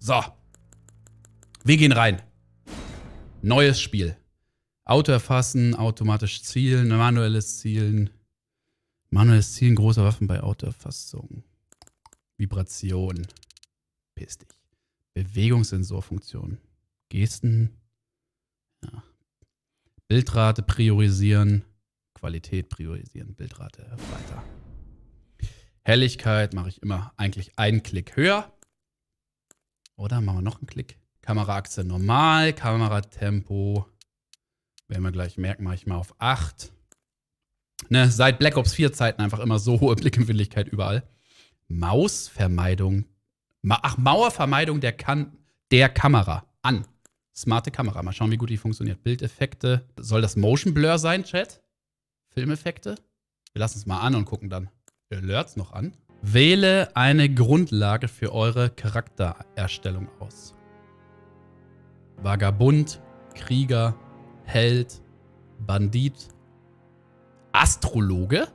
So. Wir gehen rein. Neues Spiel. Auto erfassen, automatisch zielen, manuelles Zielen. Manuelles Zielen großer Waffen bei Autoerfassung. Vibration. Piss dich. Bewegungssensorfunktion. Gesten. Ja. Bildrate priorisieren. Qualität priorisieren. Bildrate weiter. Helligkeit mache ich immer eigentlich einen Klick höher. Oder machen wir noch einen Klick. Kameraachse normal. Kameratempo. Werden wir gleich merken, mache ich mal auf 8. Ne, seit Black Ops 4 Zeiten einfach immer so hohe Blickempfindlichkeit überall. Mausvermeidung. Mauervermeidung der Kamera. An. Smarte Kamera. Mal schauen, wie gut die funktioniert. Bildeffekte. Soll das Motion Blur sein, Chat? Filmeffekte? Wir lassen es mal an und gucken dann. Alerts noch an. Wähle eine Grundlage für eure Charaktererstellung aus. Vagabund, Krieger, Held, Bandit, Astrologe?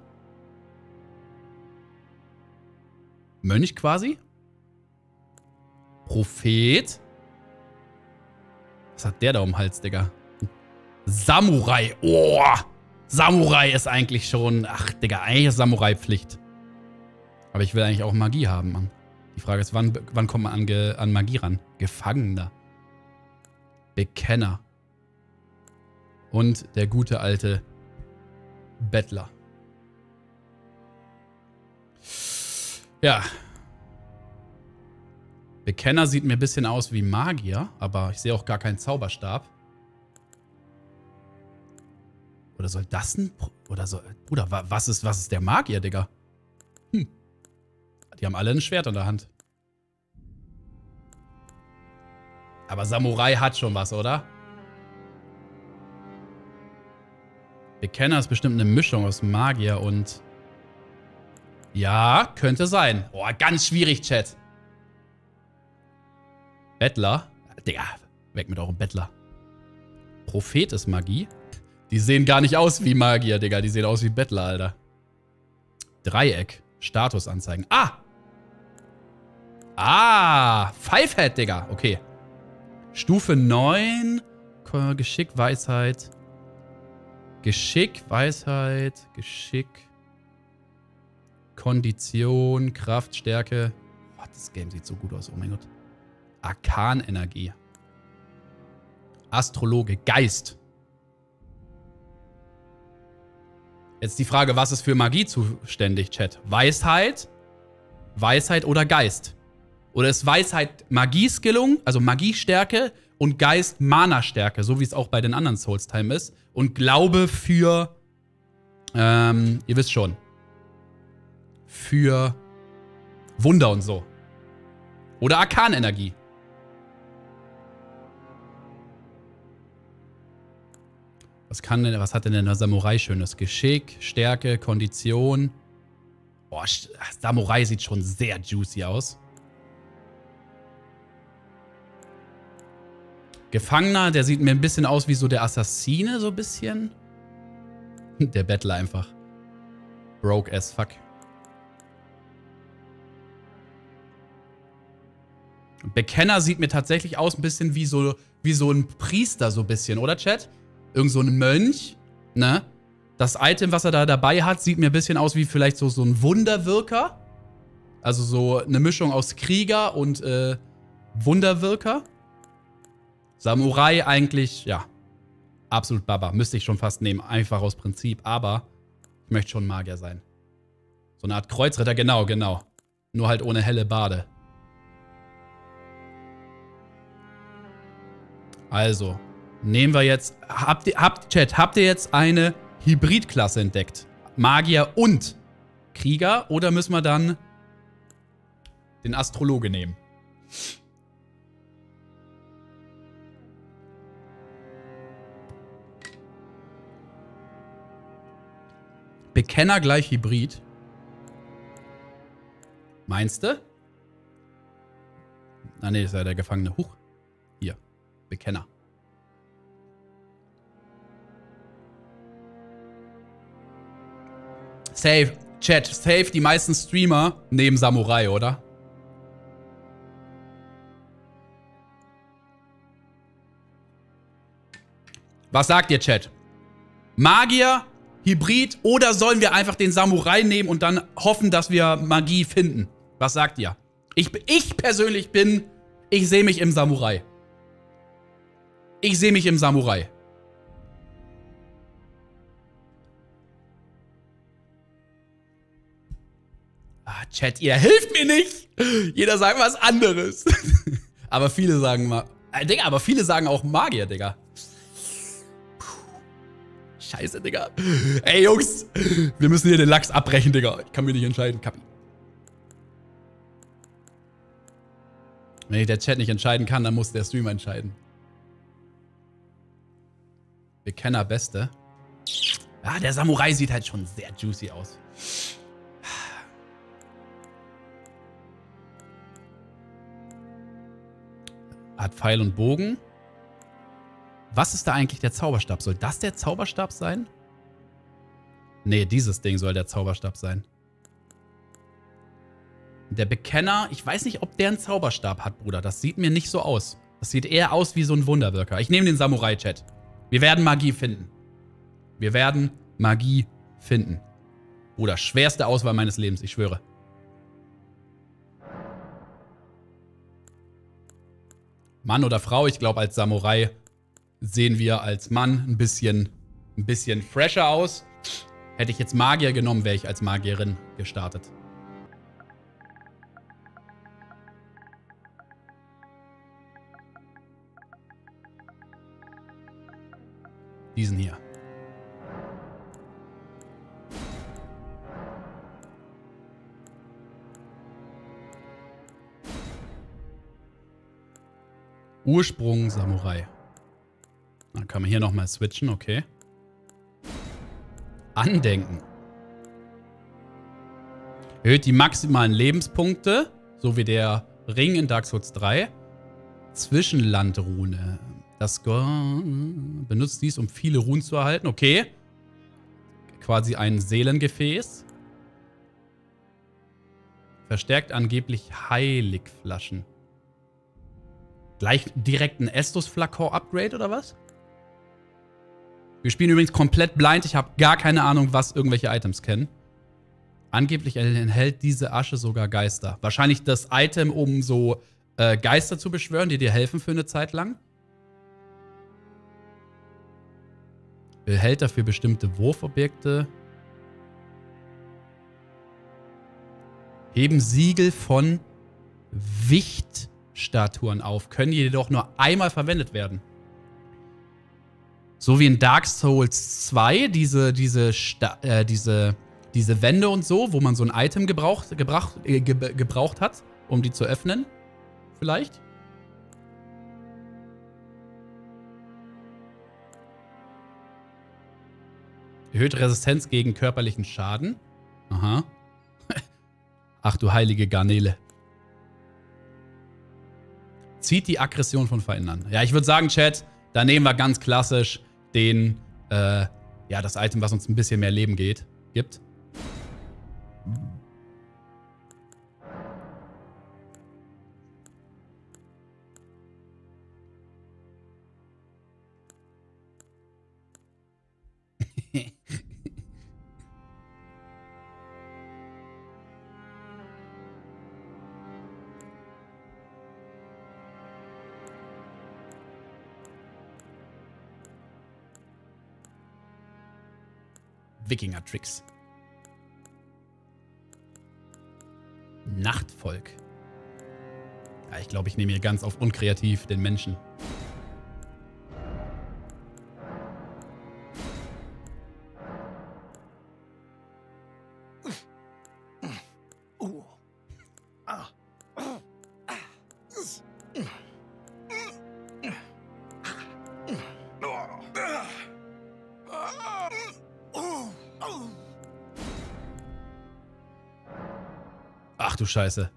Mönch quasi? Prophet? Was hat der da um den Hals, Digga? Samurai. Oh! Samurai ist eigentlich schon... Ach, Digga, eigentlich ist Samurai-Pflicht. Aber ich will eigentlich auch Magie haben, Mann. Die Frage ist, wann kommt man an Magie ran? Gefangener. Bekenner. Und der gute alte Bettler. Ja. Bekenner sieht mir ein bisschen aus wie Magier, aber ich sehe auch gar keinen Zauberstab. Oder soll das ein... Oder soll... Bruder, was ist der Magier, Digga? Die haben alle ein Schwert in der Hand. Aber Samurai hat schon was, oder? Bekenner ist bestimmt eine Mischung aus Magier und... Ja, könnte sein. Boah, ganz schwierig, Chat. Bettler? Digga, weg mit eurem Bettler. Prophet ist Magie. Die sehen gar nicht aus wie Magier, Digga. Die sehen aus wie Bettler, Alter. Dreieck. Status anzeigen. Ah! Ah! Fivehead, Digga. Okay. Stufe 9. Geschick, Weisheit. Geschick, Weisheit. Geschick. Kondition, Kraft, Stärke. Oh, das Game sieht so gut aus. Oh mein Gott. Arkanenergie. Astrologe. Geist. Jetzt die Frage, was ist für Magie zuständig, Chat? Weisheit? Weisheit oder Geist? Oder ist Weisheit Magieskillung, also Magiestärke, und Geist Mana-Stärke, so wie es auch bei den anderen Souls-Time ist. Und Glaube für, ihr wisst schon, für Wunder und so. Oder Arkanenergie. Was hat denn der Samurai Schönes? Geschick, Stärke, Kondition. Boah, Samurai sieht schon sehr juicy aus. Gefangener, der sieht mir ein bisschen aus wie so der Assassine, so ein bisschen. Der Bettler einfach. Broke as fuck. Bekenner sieht mir tatsächlich aus ein bisschen wie so ein Priester, so ein bisschen, oder, Chat? Irgend so ein Mönch, ne? Das Item, was er da dabei hat, sieht mir ein bisschen aus wie vielleicht so ein Wunderwirker. Also so eine Mischung aus Krieger und Wunderwirker. Samurai eigentlich, ja, absolut Baba. Müsste ich schon fast nehmen, einfach aus Prinzip. Aber ich möchte schon Magier sein. So eine Art Kreuzritter, genau. Nur halt ohne helle Bade. Also, nehmen wir jetzt, Chat, habt ihr jetzt eine Hybridklasse entdeckt? Magier und Krieger? Oder müssen wir dann den Astrologe nehmen? Bekenner gleich Hybrid. Meinst du? Ah, nee, das ist ja der Gefangene. Huch. Hier. Bekenner. Safe. Chat, safe die meisten Streamer nehmen Samurai, oder? Was sagt ihr, Chat? Magier, Hybrid oder sollen wir einfach den Samurai nehmen und dann hoffen, dass wir Magie finden? Was sagt ihr? Ich persönlich ich sehe mich im Samurai. Ich sehe mich im Samurai. Ah, Chat, ihr hilft mir nicht. Jeder sagt was anderes. Aber viele sagen Digga, aber viele sagen auch Magier, Digga. Scheiße, Digga. Ey, Jungs, wir müssen hier den Lachs abbrechen, Digga. Ich kann mich nicht entscheiden, Kappi. Wenn ich der Chat nicht entscheiden kann, dann muss der Streamer entscheiden. Bekenner Beste. Ja, der Samurai sieht halt schon sehr juicy aus. Hat Pfeil und Bogen. Was ist da eigentlich der Zauberstab? Soll das der Zauberstab sein? Nee, dieses Ding soll der Zauberstab sein. Der Bekenner, ich weiß nicht, ob der einen Zauberstab hat, Bruder. Das sieht mir nicht so aus. Das sieht eher aus wie so ein Wunderwirker. Ich nehme den Samurai-Chat. Wir werden Magie finden. Wir werden Magie finden. Bruder, schwerste Auswahl meines Lebens, ich schwöre. Mann oder Frau, ich glaube, als Samurai sehen wir als Mann ein bisschen fresher aus. Hätte ich jetzt Magier genommen, wäre ich als Magierin gestartet. Diesen hier. Ursprung Samurai. Dann kann man hier nochmal switchen, okay. Andenken. Erhöht die maximalen Lebenspunkte, so wie der Ring in Dark Souls 3. Zwischenlandrune. Das benutzt dies, um viele Runen zu erhalten. Okay. Quasi ein Seelengefäß. Verstärkt angeblich Heiligflaschen. Gleich direkt ein Estus-Flakon-Upgrade oder was? Wir spielen übrigens komplett blind. Ich habe gar keine Ahnung, was irgendwelche Items kennen. Angeblich enthält diese Asche sogar Geister. Wahrscheinlich das Item, um so Geister zu beschwören, die dir helfen für eine Zeit lang. Behälter für bestimmte Wurfobjekte. Heben Siegel von Wichtstatuen auf. Können jedoch nur einmal verwendet werden. So wie in Dark Souls 2, diese Wände und so, wo man so ein Item gebraucht hat, um die zu öffnen. Vielleicht? Erhöht Resistenz gegen körperlichen Schaden. Aha. Ach du heilige Garnele. Zieht die Aggression von Feinden an. Ja, ich würde sagen, Chat, da nehmen wir ganz klassisch den, ja, das Item, was uns ein bisschen mehr Leben gibt. Wikinger-Tricks. Nachtvolk. Ja, ich glaube, ich nehme hier ganz auf unkreativ den Menschen. Ach du Scheiße.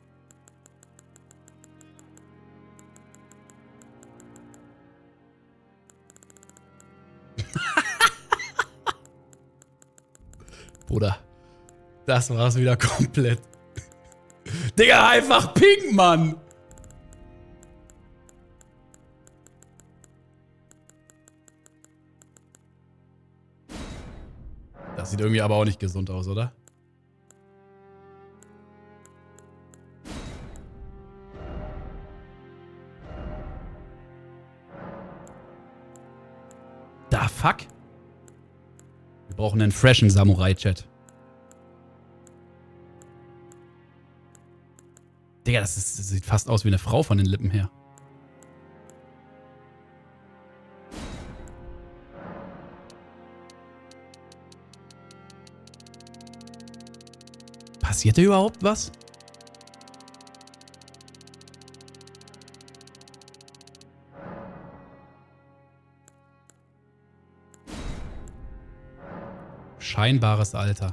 Bruder, das war's wieder komplett. Digga, einfach pink, Mann. Das sieht irgendwie aber auch nicht gesund aus, oder? Da fuck. Wir brauchen einen freshen Samurai-Chat. Digga, das sieht fast aus wie eine Frau von den Lippen her. Passiert da überhaupt was? Scheinbares Alter.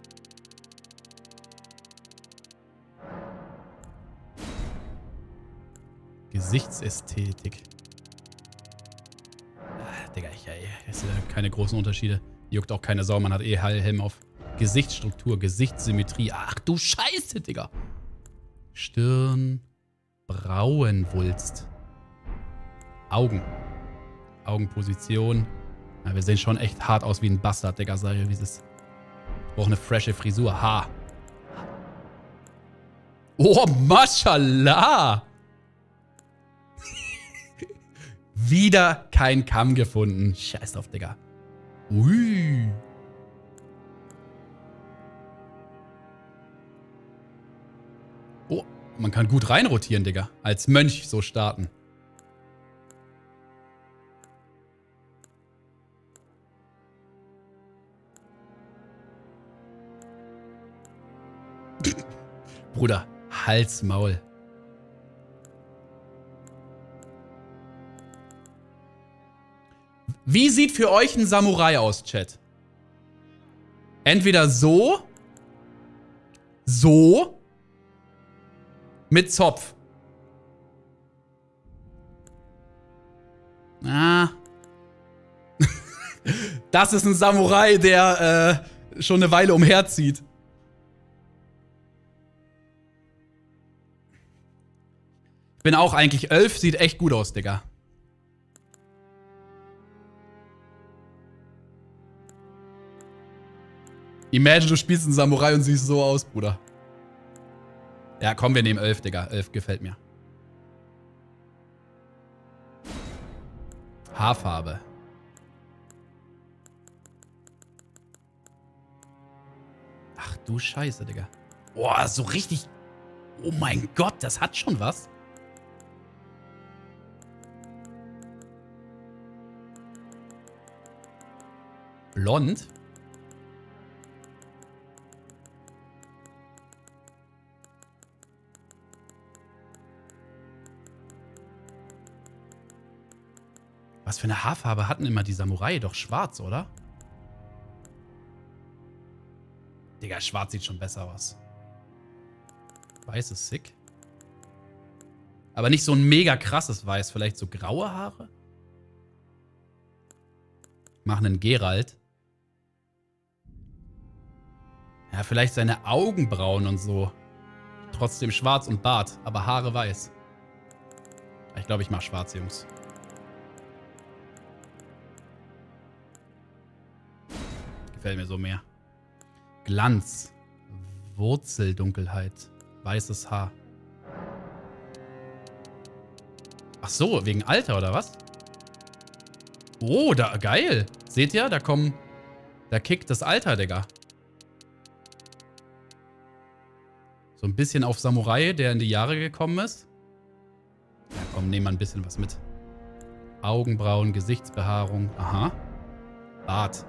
Gesichtsästhetik. Digga, ich sehe keine großen Unterschiede. Juckt auch keine Sau, man hat eh Helm auf. Gesichtsstruktur, Gesichtssymmetrie. Ach du Scheiße, Digga. Stirn, Brauenwulst. Augen. Augenposition. Ja, wir sehen schon echt hart aus wie ein Bastard, Digga, sag ich, wie es ist. Ich brauche eine frische Frisur. Haar. Oh, Mashallah. Wieder kein Kamm gefunden. Scheiß drauf, Digga. Ui. Oh, man kann gut reinrotieren, Digga. Als Mönch so starten. Bruder, Hals, Maul. Wie sieht für euch ein Samurai aus, Chat? Entweder so, so, mit Zopf. Ah. Das ist ein Samurai, der schon eine Weile umherzieht. Ich bin auch eigentlich 11, sieht echt gut aus, Digga. Imagine, du spielst einen Samurai und siehst so aus, Bruder. Ja, komm, wir nehmen 11, Digga. 11 gefällt mir. Haarfarbe. Ach du Scheiße, Digga. Boah, so richtig... Oh mein Gott, das hat schon was. Blond? Was für eine Haarfarbe hatten immer die Samurai? Doch schwarz, oder? Digga, schwarz sieht schon besser aus. Weiß ist sick. Aber nicht so ein mega krasses Weiß. Vielleicht so graue Haare? Machen einen Geralt. Ja, vielleicht seine Augenbrauen und so. Trotzdem schwarz und Bart, aber Haare weiß. Ich glaube, ich mache schwarz, Jungs. Gefällt mir so mehr. Glanz. Wurzeldunkelheit. Weißes Haar. Ach so, wegen Alter oder was? Oh, da, geil. Seht ihr, da kickt das Alter, Digga. So ein bisschen auf Samurai, der in die Jahre gekommen ist. Ja, komm, nehmen wir ein bisschen was mit. Augenbrauen, Gesichtsbehaarung. Aha. Bart.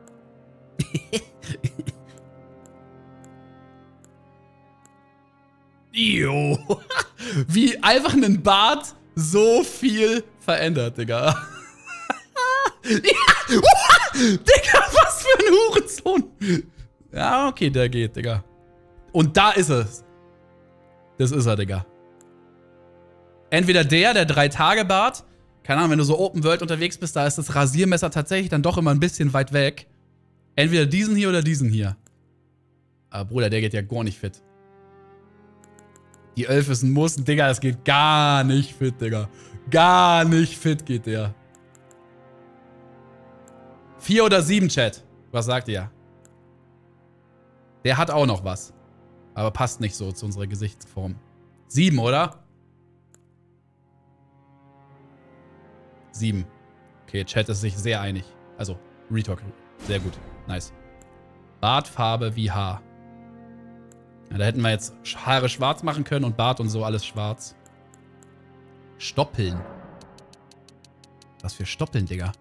Jo. Wie einfach ein Bart so viel verändert, Digga. Ja. Digga, was für ein Hurensohn. Ja, okay, der geht, Digga. Und da ist es. Das ist er, Digga. Entweder der 3-Tage-Bart. Keine Ahnung, wenn du so Open World unterwegs bist, da ist das Rasiermesser tatsächlich dann doch immer ein bisschen weit weg. Entweder diesen hier oder diesen hier. Aber Bruder, der geht ja gar nicht fit. Die 11 ist ein Muss. Digga, das geht gar nicht fit, Digga. Gar nicht fit geht der. 4 oder 7, Chat. Was sagt ihr? Der hat auch noch was. Aber passt nicht so zu unserer Gesichtsform. 7, oder? 7. Okay, Chat ist sich sehr einig. Also, Retalk. Sehr gut. Nice. Bartfarbe wie Haar. Ja, da hätten wir jetzt Haare schwarz machen können und Bart und so alles schwarz. Stoppeln. Was für Stoppeln, Digga?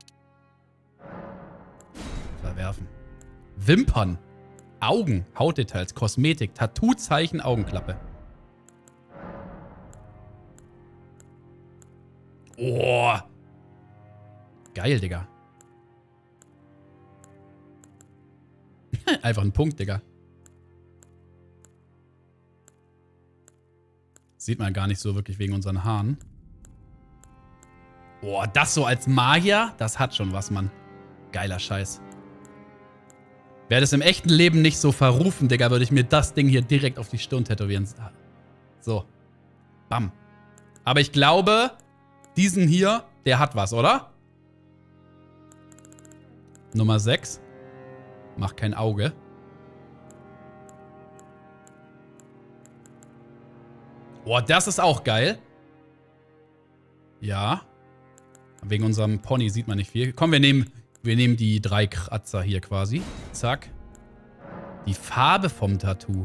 Verwerfen. Wimpern. Augen. Hautdetails. Kosmetik. Tattoo-Zeichen. Augenklappe. Oh. Geil, Digga. Einfach ein Punkt, Digga. Sieht man gar nicht so wirklich wegen unseren Haaren. Boah, das so als Magier, das hat schon was, Mann. Geiler Scheiß. Wäre das im echten Leben nicht so verrufen, Digga, würde ich mir das Ding hier direkt auf die Stirn tätowieren. So. Bam. Aber ich glaube, diesen hier, der hat was, oder? Nummer 6. Macht kein Auge. Boah, das ist auch geil. Ja. Wegen unserem Pony sieht man nicht viel. Komm, wir nehmen die 3 Kratzer hier quasi. Zack. Die Farbe vom Tattoo.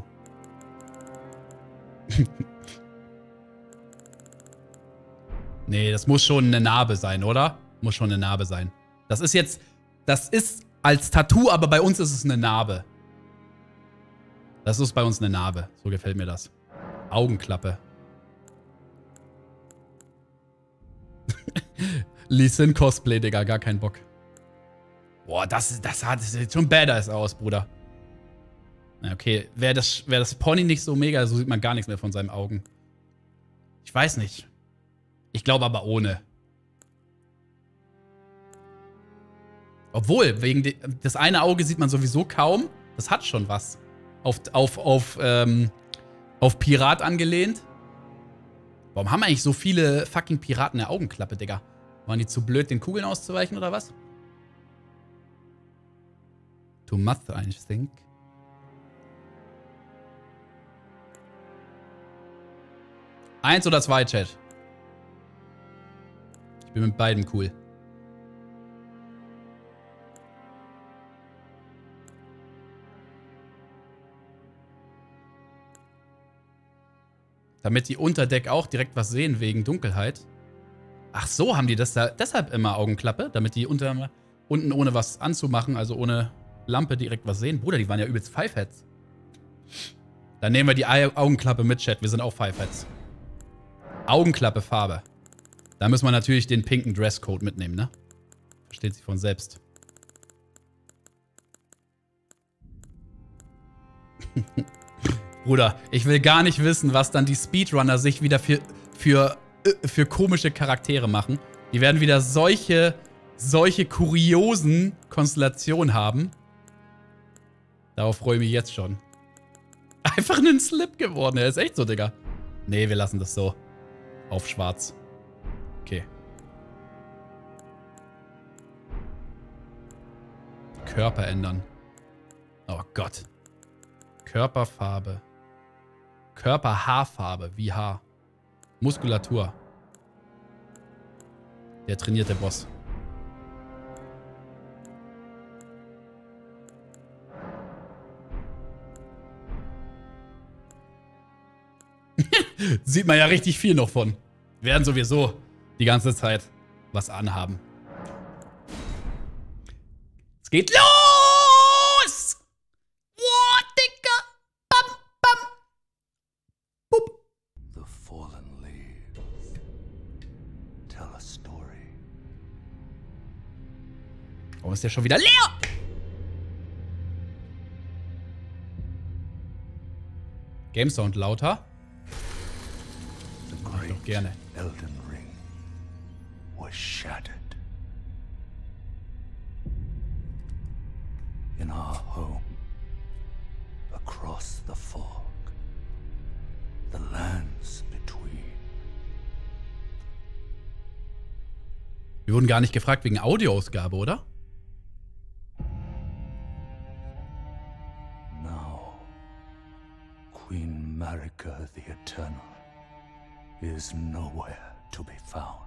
Nee, das muss schon eine Narbe sein, oder? Muss schon eine Narbe sein. Das ist als Tattoo, aber bei uns ist es eine Narbe. Das ist bei uns eine Narbe. So gefällt mir das. Augenklappe. Lee Sin Cosplay, Digga. Gar keinen Bock. Boah, das sieht schon badass aus, Bruder. Okay, wäre das Pony nicht so mega, so sieht man gar nichts mehr von seinen Augen. Ich weiß nicht. Ich glaube aber ohne. Obwohl, wegen das eine Auge sieht man sowieso kaum. Das hat schon was. Auf Pirat angelehnt. Warum haben eigentlich so viele fucking Piraten eine Augenklappe, Digga? Waren die zu blöd, den Kugeln auszuweichen oder was? Too much, I think. Eins oder 2, Chat? Ich bin mit beiden cool. Damit die unter Deck auch direkt was sehen wegen Dunkelheit. Ach so, haben die das da deshalb immer Augenklappe? Damit die unten ohne was anzumachen, also ohne Lampe direkt was sehen? Bruder, die waren ja übelst Fiveheads. Dann nehmen wir die Augenklappe mit, Chat. Wir sind auch Fiveheads. Augenklappe, Farbe. Da müssen wir natürlich den pinken Dresscode mitnehmen, ne? Versteht sich von selbst. Bruder, ich will gar nicht wissen, was dann die Speedrunner sich wieder für komische Charaktere machen. Die werden wieder solche kuriosen Konstellationen haben. Darauf freue ich mich jetzt schon. Einfach ein Slip geworden. Er ist echt so, Digga. Nee, wir lassen das so. Auf schwarz. Okay. Körper ändern. Oh Gott. Körperfarbe. Körperhaarfarbe. Wie Haar. Muskulatur. Der trainierte Boss. Sieht man ja richtig viel noch von. Werden sowieso die ganze Zeit was anhaben. Es geht los! What, Digga? Bam, bam. Bup. The fallen leaves tell a story. Warum ist der schon wieder leer? Game Sound lauter. Mach ich doch gerne. Elden Ring was shattered. In our home, across the fog, the lands between. Wir wurden gar nicht gefragt wegen Audioausgabe, oder? Now the Eternal is nowhere to be found.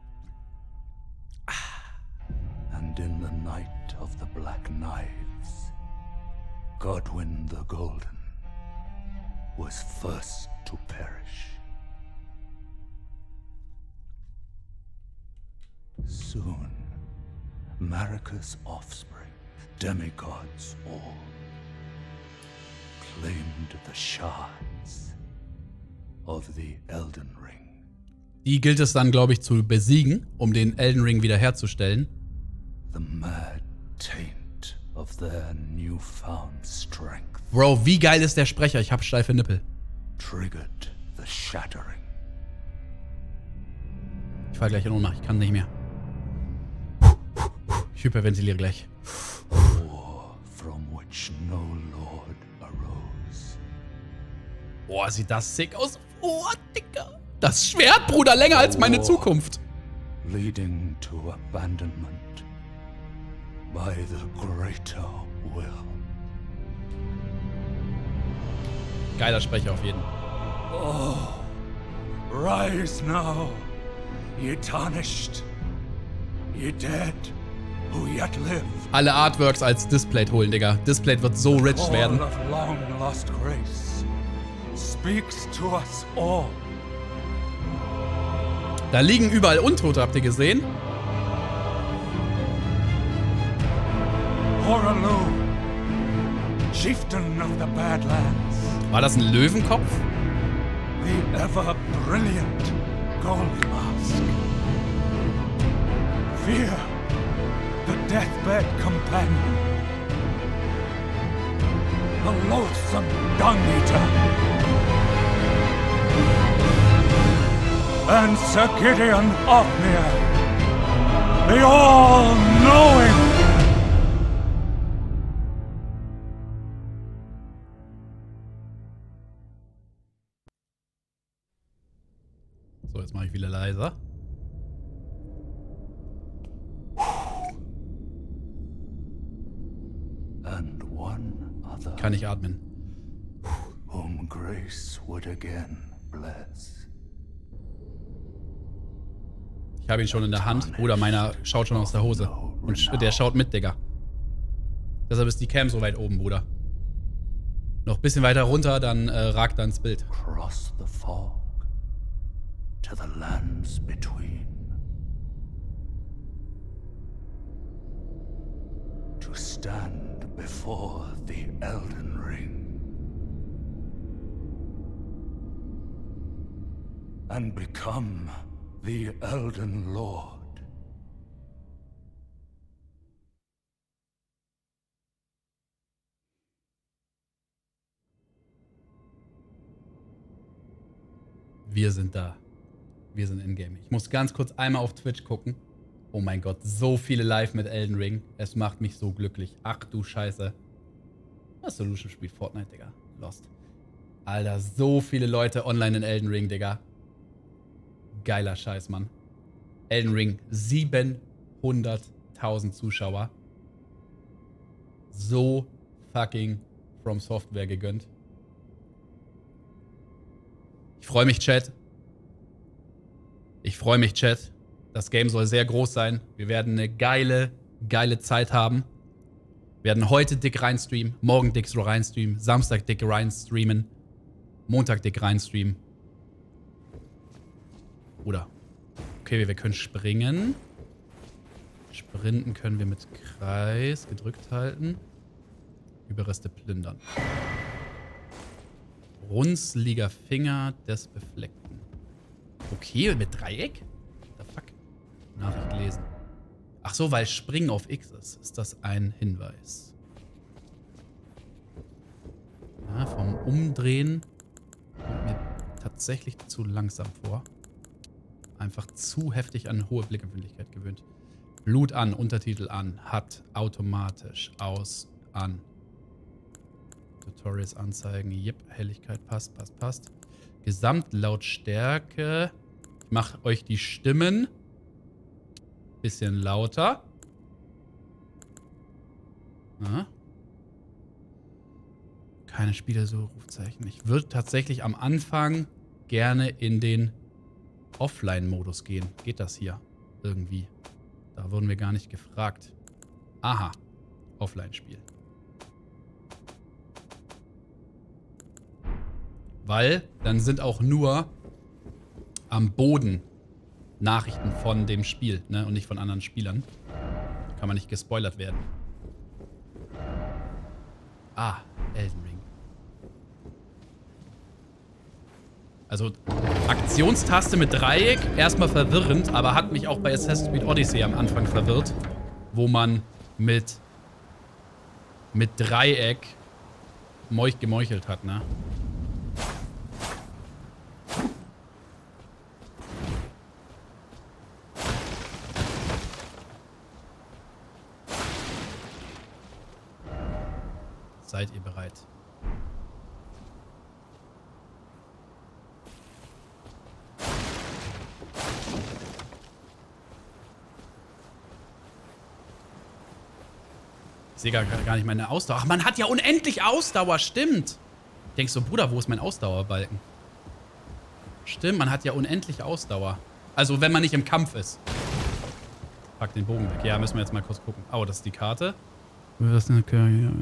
And in the night of the Black Knives, Godwyn the Golden was first to perish. Soon, Marika's offspring, demigods all, claimed the shards of the Elden Ring. Die gilt es dann, glaube ich, zu besiegen, um den Elden Ring wiederherzustellen. The mad taint of their newfound strength. Bro, wie geil ist der Sprecher? Ich hab steife Nippel. Triggered the shattering. Ich fall gleich in Ohnmacht, ich kann nicht mehr. Ich hyperventiliere gleich. War from which no lord arose. Boah, sieht das sick aus. Oh, Digga. Das Schwert, Bruder, länger als meine Zukunft. Leading to abandonment by the greater will. Geiler Sprecher auf jeden. Oh, rise now, ye tarnished, ye dead, who yet live. Alle Artworks als Displayed holen, Digga. Displayed wird so rich werden. All of long lost grace speaks to us all. Da liegen überall Untote, habt ihr gesehen? Horalu, chieftain of the Badlands. War das ein Löwenkopf? The ever brilliant Gold Mask. Fear, the deathbed companion. The loathsome Dung Eater. And Sir Gideon Ofnir. The all-knowing. So, jetzt mache ich wieder leiser. And one other. Kann ich atmen. Whom grace would again bless. Ich habe ihn schon in der Hand. Bruder, meiner schaut schon aus der Hose. Und der schaut mit, Digga. Deshalb ist die Cam so weit oben, Bruder. Noch ein bisschen weiter runter, dann ragt er ins Bild. Cross the fog to the lands between. To stand before the Elden Ring. And become the Elden Lord. Wir sind da. Wir sind in-game. Ich muss ganz kurz einmal auf Twitch gucken. Oh mein Gott, so viele live mit Elden Ring. Es macht mich so glücklich. Ach du Scheiße. Was Solution spielt Fortnite, Digga. Lost. Alter, so viele Leute online in Elden Ring, Digga. Geiler Scheiß, Mann. Elden Ring, 700.000 Zuschauer. So fucking From Software gegönnt. Ich freue mich, Chat. Ich freue mich, Chat. Das Game soll sehr groß sein. Wir werden eine geile Zeit haben. Wir werden heute dick reinstreamen, morgen dick reinstreamen, Samstag dick reinstreamen, Montag dick reinstreamen. Oder. Okay, wir können springen. Sprinten können wir mit Kreis gedrückt halten. Überreste plündern. Runzliger Finger des Befleckten. Okay, mit Dreieck? What the fuck? Nachricht lesen. Ach so, weil Springen auf X ist. Ist das ein Hinweis? Ja, vom Umdrehen kommt mir tatsächlich zu langsam vor. Einfach zu heftig an hohe Blickempfindlichkeit gewöhnt. Blut an, Untertitel an, hat automatisch aus, an. Tutorials anzeigen, yep, Helligkeit passt. Gesamtlautstärke. Ich mache euch die Stimmen bisschen lauter. keine Spiele so Rufzeichen. Ich würde tatsächlich am Anfang gerne in den Offline-Modus gehen. Geht das hier? Irgendwie. Da wurden wir gar nicht gefragt. Aha. Offline-Spiel. Weil dann sind auch nur am Boden Nachrichten von dem Spiel, ne? Und nicht von anderen Spielern. Kann man nicht gespoilert werden. Ah, Elden Ring. Also Aktionstaste mit Dreieck, erstmal verwirrend, aber hat mich auch bei Assassin's Creed Odyssey am Anfang verwirrt, wo man mit Dreieck gemeuchelt hat, ne? Seid ihr bereit? Ich sehe gar nicht meine Ausdauer. Ach, man hat ja unendlich Ausdauer, stimmt. Denkst du, Bruder, wo ist mein Ausdauerbalken? Stimmt, man hat ja unendlich Ausdauer. Also, wenn man nicht im Kampf ist. Pack den Bogen weg. Ja, müssen wir jetzt mal kurz gucken. Oh, das ist die Karte. Was ist eine Karte?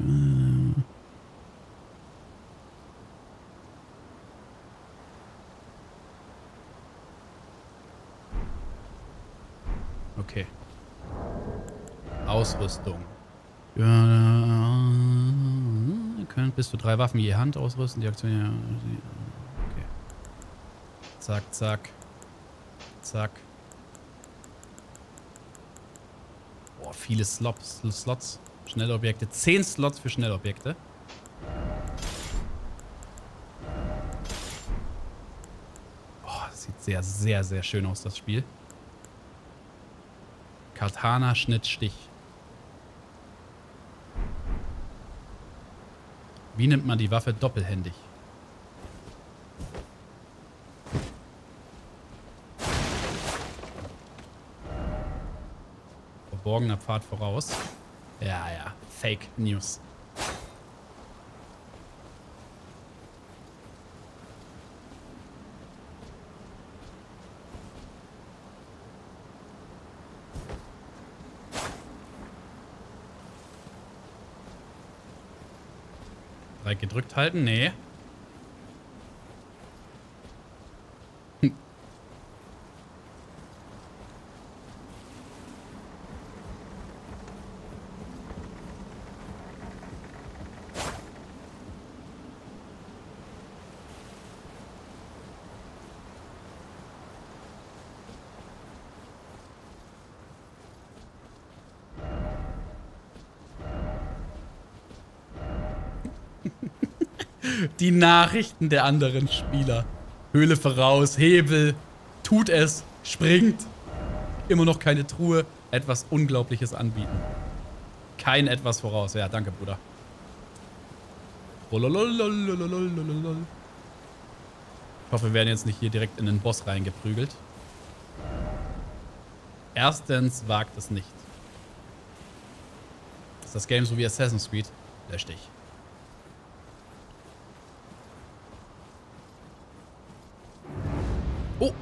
Okay. Ausrüstung. Ja, ihr könnt bis zu 3 Waffen je Hand ausrüsten. Die Aktion, ja. Okay. Zack, zack. Zack. Boah, viele Slots. Schnellobjekte. 10 Slots für Schnellobjekte. Boah, das sieht sehr, sehr, sehr schön aus, das Spiel. Katana, Schnitt, Stich. Wie nimmt man die Waffe doppelhändig? Verborgener Pfad voraus. Ja, ja. Fake News. Gedrückt halten? Nee. Die Nachrichten der anderen Spieler. Höhle voraus, Hebel, tut es, springt. Immer noch keine Truhe. Etwas Unglaubliches anbieten. Kein etwas voraus. Ja, danke, Bruder. Ich hoffe, wir werden jetzt nicht hier direkt in den Boss reingeprügelt. Erstens, wagt es nicht. Ist das Game so wie Assassin's Creed? Lösch dich. Oh!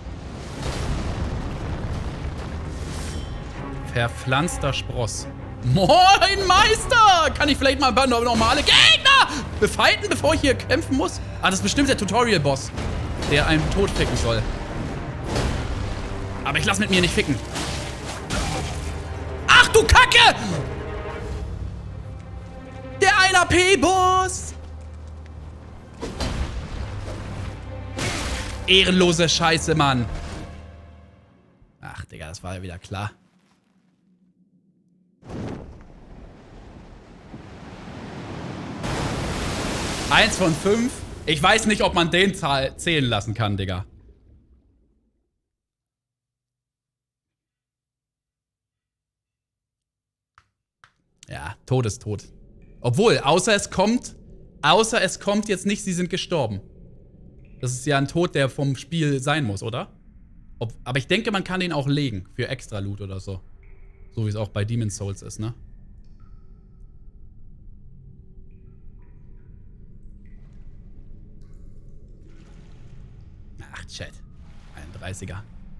Verpflanzter Spross. Moin, Meister! Kann ich vielleicht mal ein paar normale Gegner befighten, bevor ich hier kämpfen muss? Ah, das ist bestimmt der Tutorial-Boss, der einen tot ficken soll. Aber ich lass mit mir nicht ficken. Ach du Kacke! Der 1AP-Boss! Ehrenlose Scheiße, Mann. Ach, Digga, das war ja wieder klar. Eins von 5. Ich weiß nicht, ob man den zählen lassen kann, Digga. Ja, Tod ist tot. Obwohl, außer es kommt jetzt nicht, sie sind gestorben. Das ist ja ein Tod, der vom Spiel sein muss, oder? Aber ich denke, man kann den auch legen. Für extra Loot oder so. So wie es auch bei Demon's Souls ist, ne? 30er.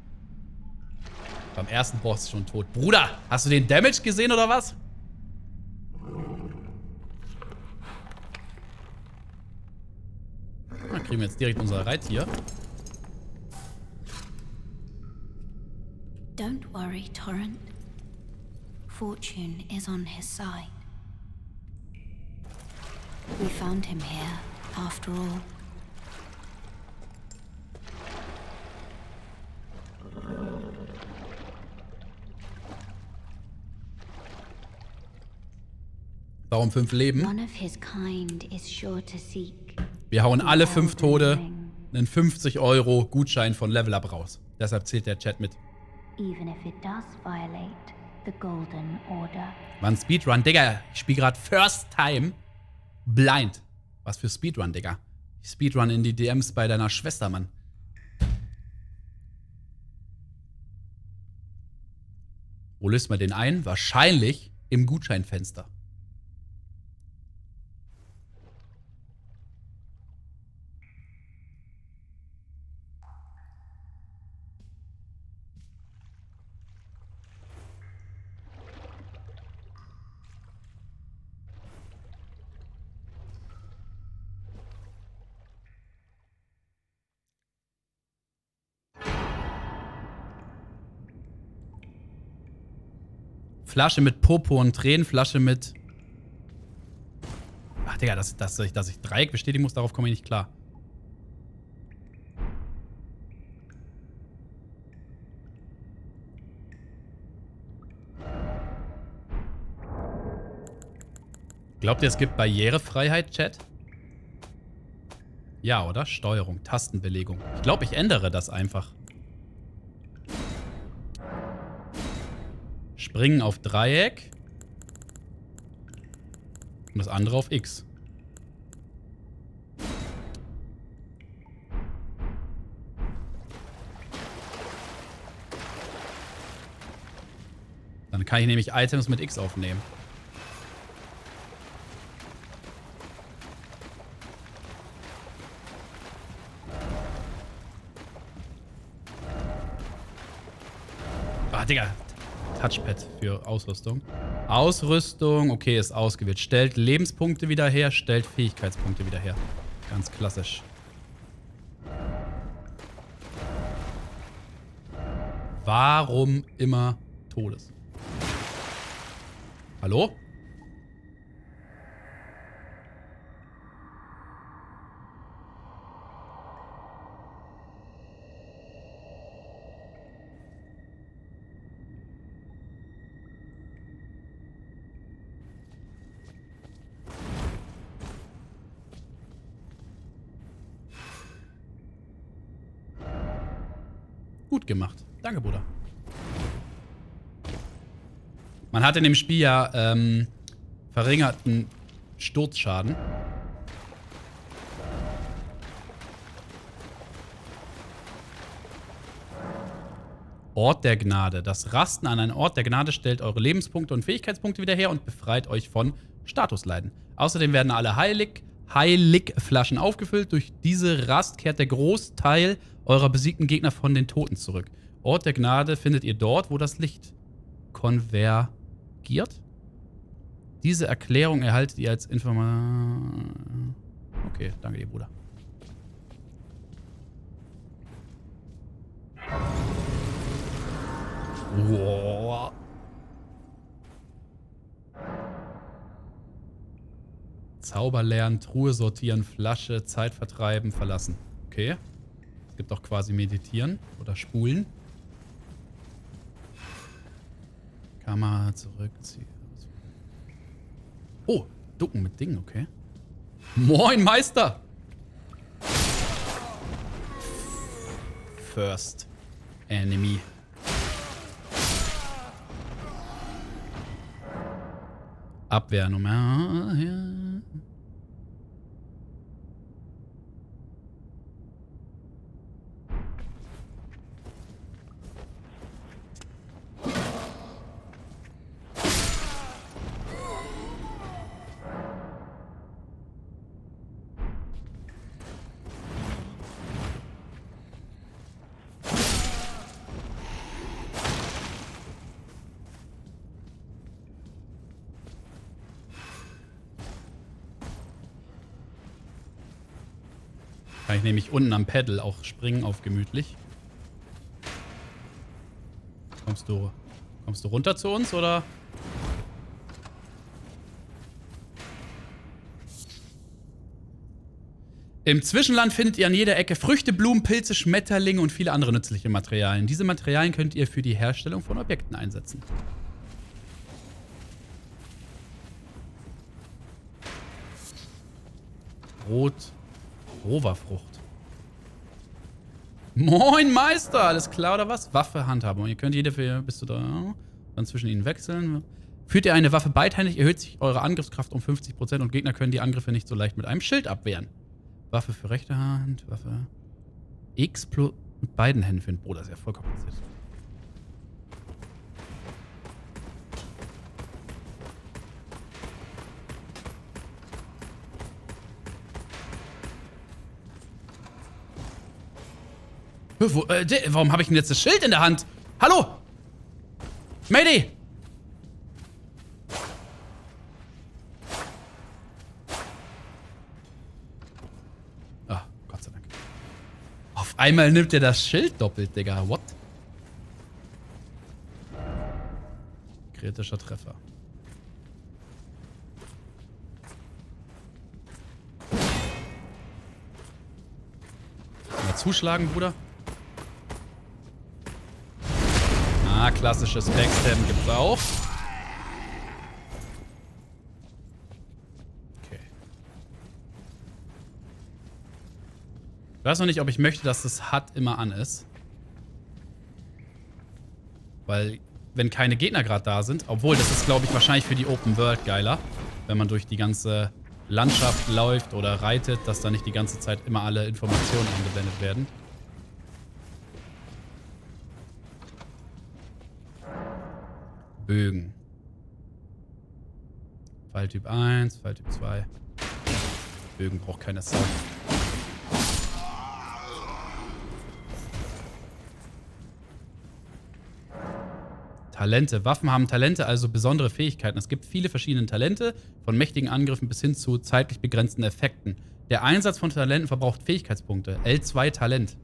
Beim ersten Boss schon tot. Bruder, hast du den Damage gesehen oder was? Dann kriegen wir jetzt direkt unser Reittier. Don't worry, Torrent. Fortune is on his side. We found him here, after all. Warum 5 Leben? One of his kind is sure to seek. Wir hauen alle 5 Tode einen 50 € Gutschein von Level Up raus. Deshalb zählt der Chat mit. Even if it does violate the Golden Order. War ein Speedrun, Digga. Ich spiele gerade First Time blind. Was für Speedrun, Digga. Ich Speedrun in die DMs bei deiner Schwester, Mann. Wo löst man den ein? Wahrscheinlich im Gutscheinfenster. Flasche mit Popo und Tränen, Flasche mit... Ach, Digga, dass ich Dreieck bestätigen muss, darauf komme ich nicht klar. Glaubt ihr, es gibt Barrierefreiheit, Chat? Ja, oder? Steuerung, Tastenbelegung. Ich glaube, ich ändere das einfach. Springen auf Dreieck. Und das andere auf X. Dann kann ich nämlich Items mit X aufnehmen. Ah, Digga. Touchpad für Ausrüstung. Ausrüstung, okay, ist ausgewählt. Stellt Lebenspunkte wieder her, stellt Fähigkeitspunkte wieder her. Ganz klassisch. Warum immer Todes? Hallo? Gut gemacht. Danke, Bruder. Man hat in dem Spiel ja verringerten Sturzschaden. Ort der Gnade. Das Rasten an einen Ort der Gnade stellt eure Lebenspunkte und Fähigkeitspunkte wieder her und befreit euch von Statusleiden. Außerdem werden alle Heiligflaschen aufgefüllt. Durch diese Rast kehrt der Großteil eurer besiegten Gegner von den Toten zurück. Ort der Gnade findet ihr dort, wo das Licht konvergiert. Diese Erklärung erhaltet ihr als Information. Okay, danke dir, Bruder. Wow. Zauber lernen, Truhe sortieren, Flasche, Zeit vertreiben, verlassen. Okay. Es gibt auch quasi meditieren oder spulen. Kamera zurückziehen. Oh, ducken mit Dingen, okay. Moin, Meister! First Enemy. Abwehrnummer. Ja. Kann ich nämlich unten am Pedal auch springen auf gemütlich. Kommst du runter zu uns, oder? Im Zwischenland findet ihr an jeder Ecke Früchte, Blumen, Pilze, Schmetterlinge und viele andere nützliche Materialien. Diese Materialien könnt ihr für die Herstellung von Objekten einsetzen. Roverfrucht. Moin Meister, alles klar oder was? Waffe, Handhabung. Ihr könnt jede für, bist du da? Dann zwischen ihnen wechseln. Führt ihr eine Waffe beidhändig, erhöht sich eure Angriffskraft um 50% und Gegner können die Angriffe nicht so leicht mit einem Schild abwehren. Waffe für rechte Hand, Waffe X plus mit beiden Händen für den Bruder, ist ja voll kompliziert. Warum habe ich denn jetzt das Schild in der Hand? Hallo? Mayday! Ah, Gott sei Dank. Auf einmal nimmt er das Schild doppelt, Digga. What? Kritischer Treffer. Mal zuschlagen, Bruder. Ah, klassisches Backstabben gibt's auch. Okay. Ich weiß noch nicht, ob ich möchte, dass das HUD immer an ist. Weil, wenn keine Gegner gerade da sind, obwohl, das ist, glaube ich, wahrscheinlich für die Open World geiler, wenn man durch die ganze Landschaft läuft oder reitet, dass da nicht die ganze Zeit immer alle Informationen eingeblendet werden. Bögen. Pfeiltyp 1, Pfeiltyp 2. Bögen braucht keine Sau. Talente. Waffen haben Talente, also besondere Fähigkeiten. Es gibt viele verschiedene Talente, von mächtigen Angriffen bis hin zu zeitlich begrenzten Effekten. Der Einsatz von Talenten verbraucht Fähigkeitspunkte. L2 Talent.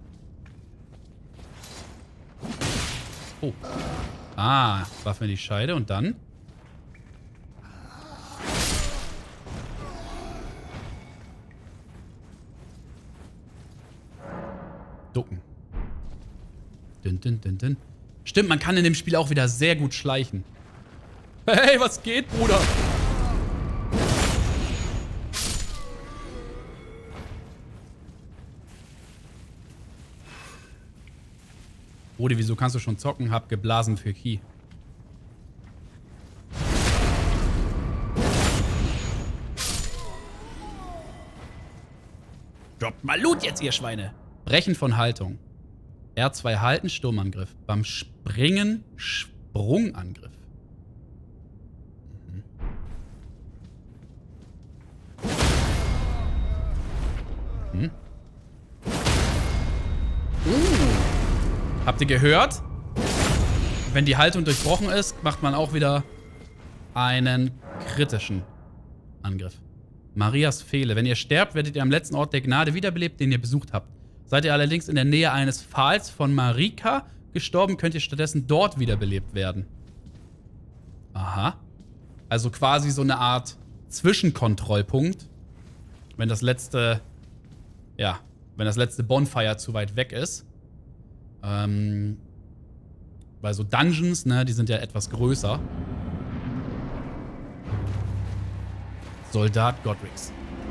Oh. Ah, Waffe in die Scheide und dann? Ducken. Din, din, din, din. Stimmt, man kann in dem Spiel auch wieder sehr gut schleichen. Hey, was geht, Bruder? Brudi, wieso kannst du schon zocken? Hab geblasen für Key. Droppt mal Loot jetzt, ihr Schweine. Brechen von Haltung. R2 halten, Sturmangriff. Beim Springen, Sprungangriff. Mhm. Habt ihr gehört? Wenn die Haltung durchbrochen ist, macht man auch wieder einen kritischen Angriff. Marias Fehle. Wenn ihr sterbt, werdet ihr am letzten Ort der Gnade wiederbelebt, den ihr besucht habt. Seid ihr allerdings in der Nähe eines Pfahls von Marika gestorben, könnt ihr stattdessen dort wiederbelebt werden. Aha. Also quasi so eine Art Zwischenkontrollpunkt. Wenn das letzte, ja, wenn das letzte Bonfire zu weit weg ist. Weil so Dungeons, ne, die sind ja etwas größer. Soldat Godrix.